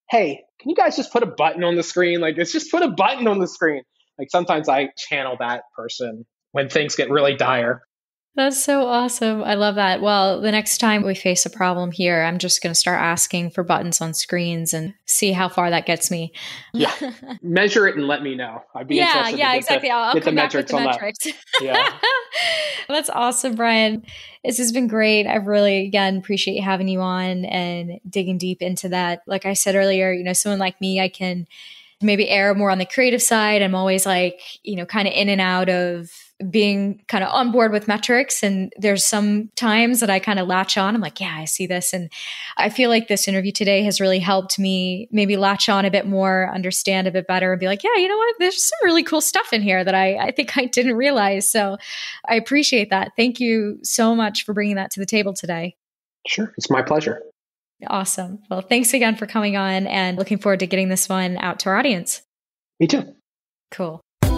hey, can you guys just put a button on the screen? Like, it's just put a button on the screen. Like sometimes I channel that person when things get really dire. That's so awesome. I love that. Well, the next time we face a problem here, I'm just going to start asking for buttons on screens and see how far that gets me. Yeah. Measure it and let me know. I'd be yeah, interested yeah, to get exactly. the, I'll, I'll get come the back with metrics the on metrics. that. Yeah. That's awesome, Brian. This has been great. I really, again, appreciate having you on and digging deep into that. Like I said earlier, you know, someone like me, I can maybe err more on the creative side. I'm always like, you know, kind of in and out of being kind of on board with metrics. And there's some times that I kind of latch on. I'm like, yeah, I see this. And I feel like this interview today has really helped me maybe latch on a bit more, understand a bit better, and be like, yeah, you know what? There's some really cool stuff in here that I, I think I didn't realize. So I appreciate that. Thank you so much for bringing that to the table today. Sure. It's my pleasure. Awesome. Well, thanks again for coming on and looking forward to getting this one out to our audience. Me too. Cool.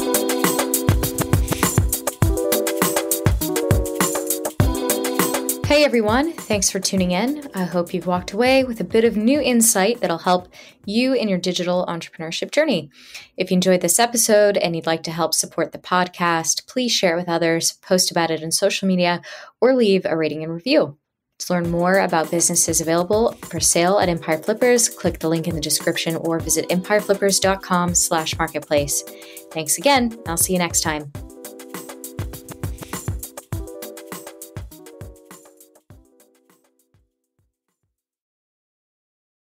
Hey everyone, thanks for tuning in. I hope you've walked away with a bit of new insight that'll help you in your digital entrepreneurship journey. If you enjoyed this episode and you'd like to help support the podcast, please share it with others, post about it on social media, or leave a rating and review. To learn more about businesses available for sale at Empire Flippers, click the link in the description or visit empire flippers dot com slash marketplace. Thanks again. I'll see you next time.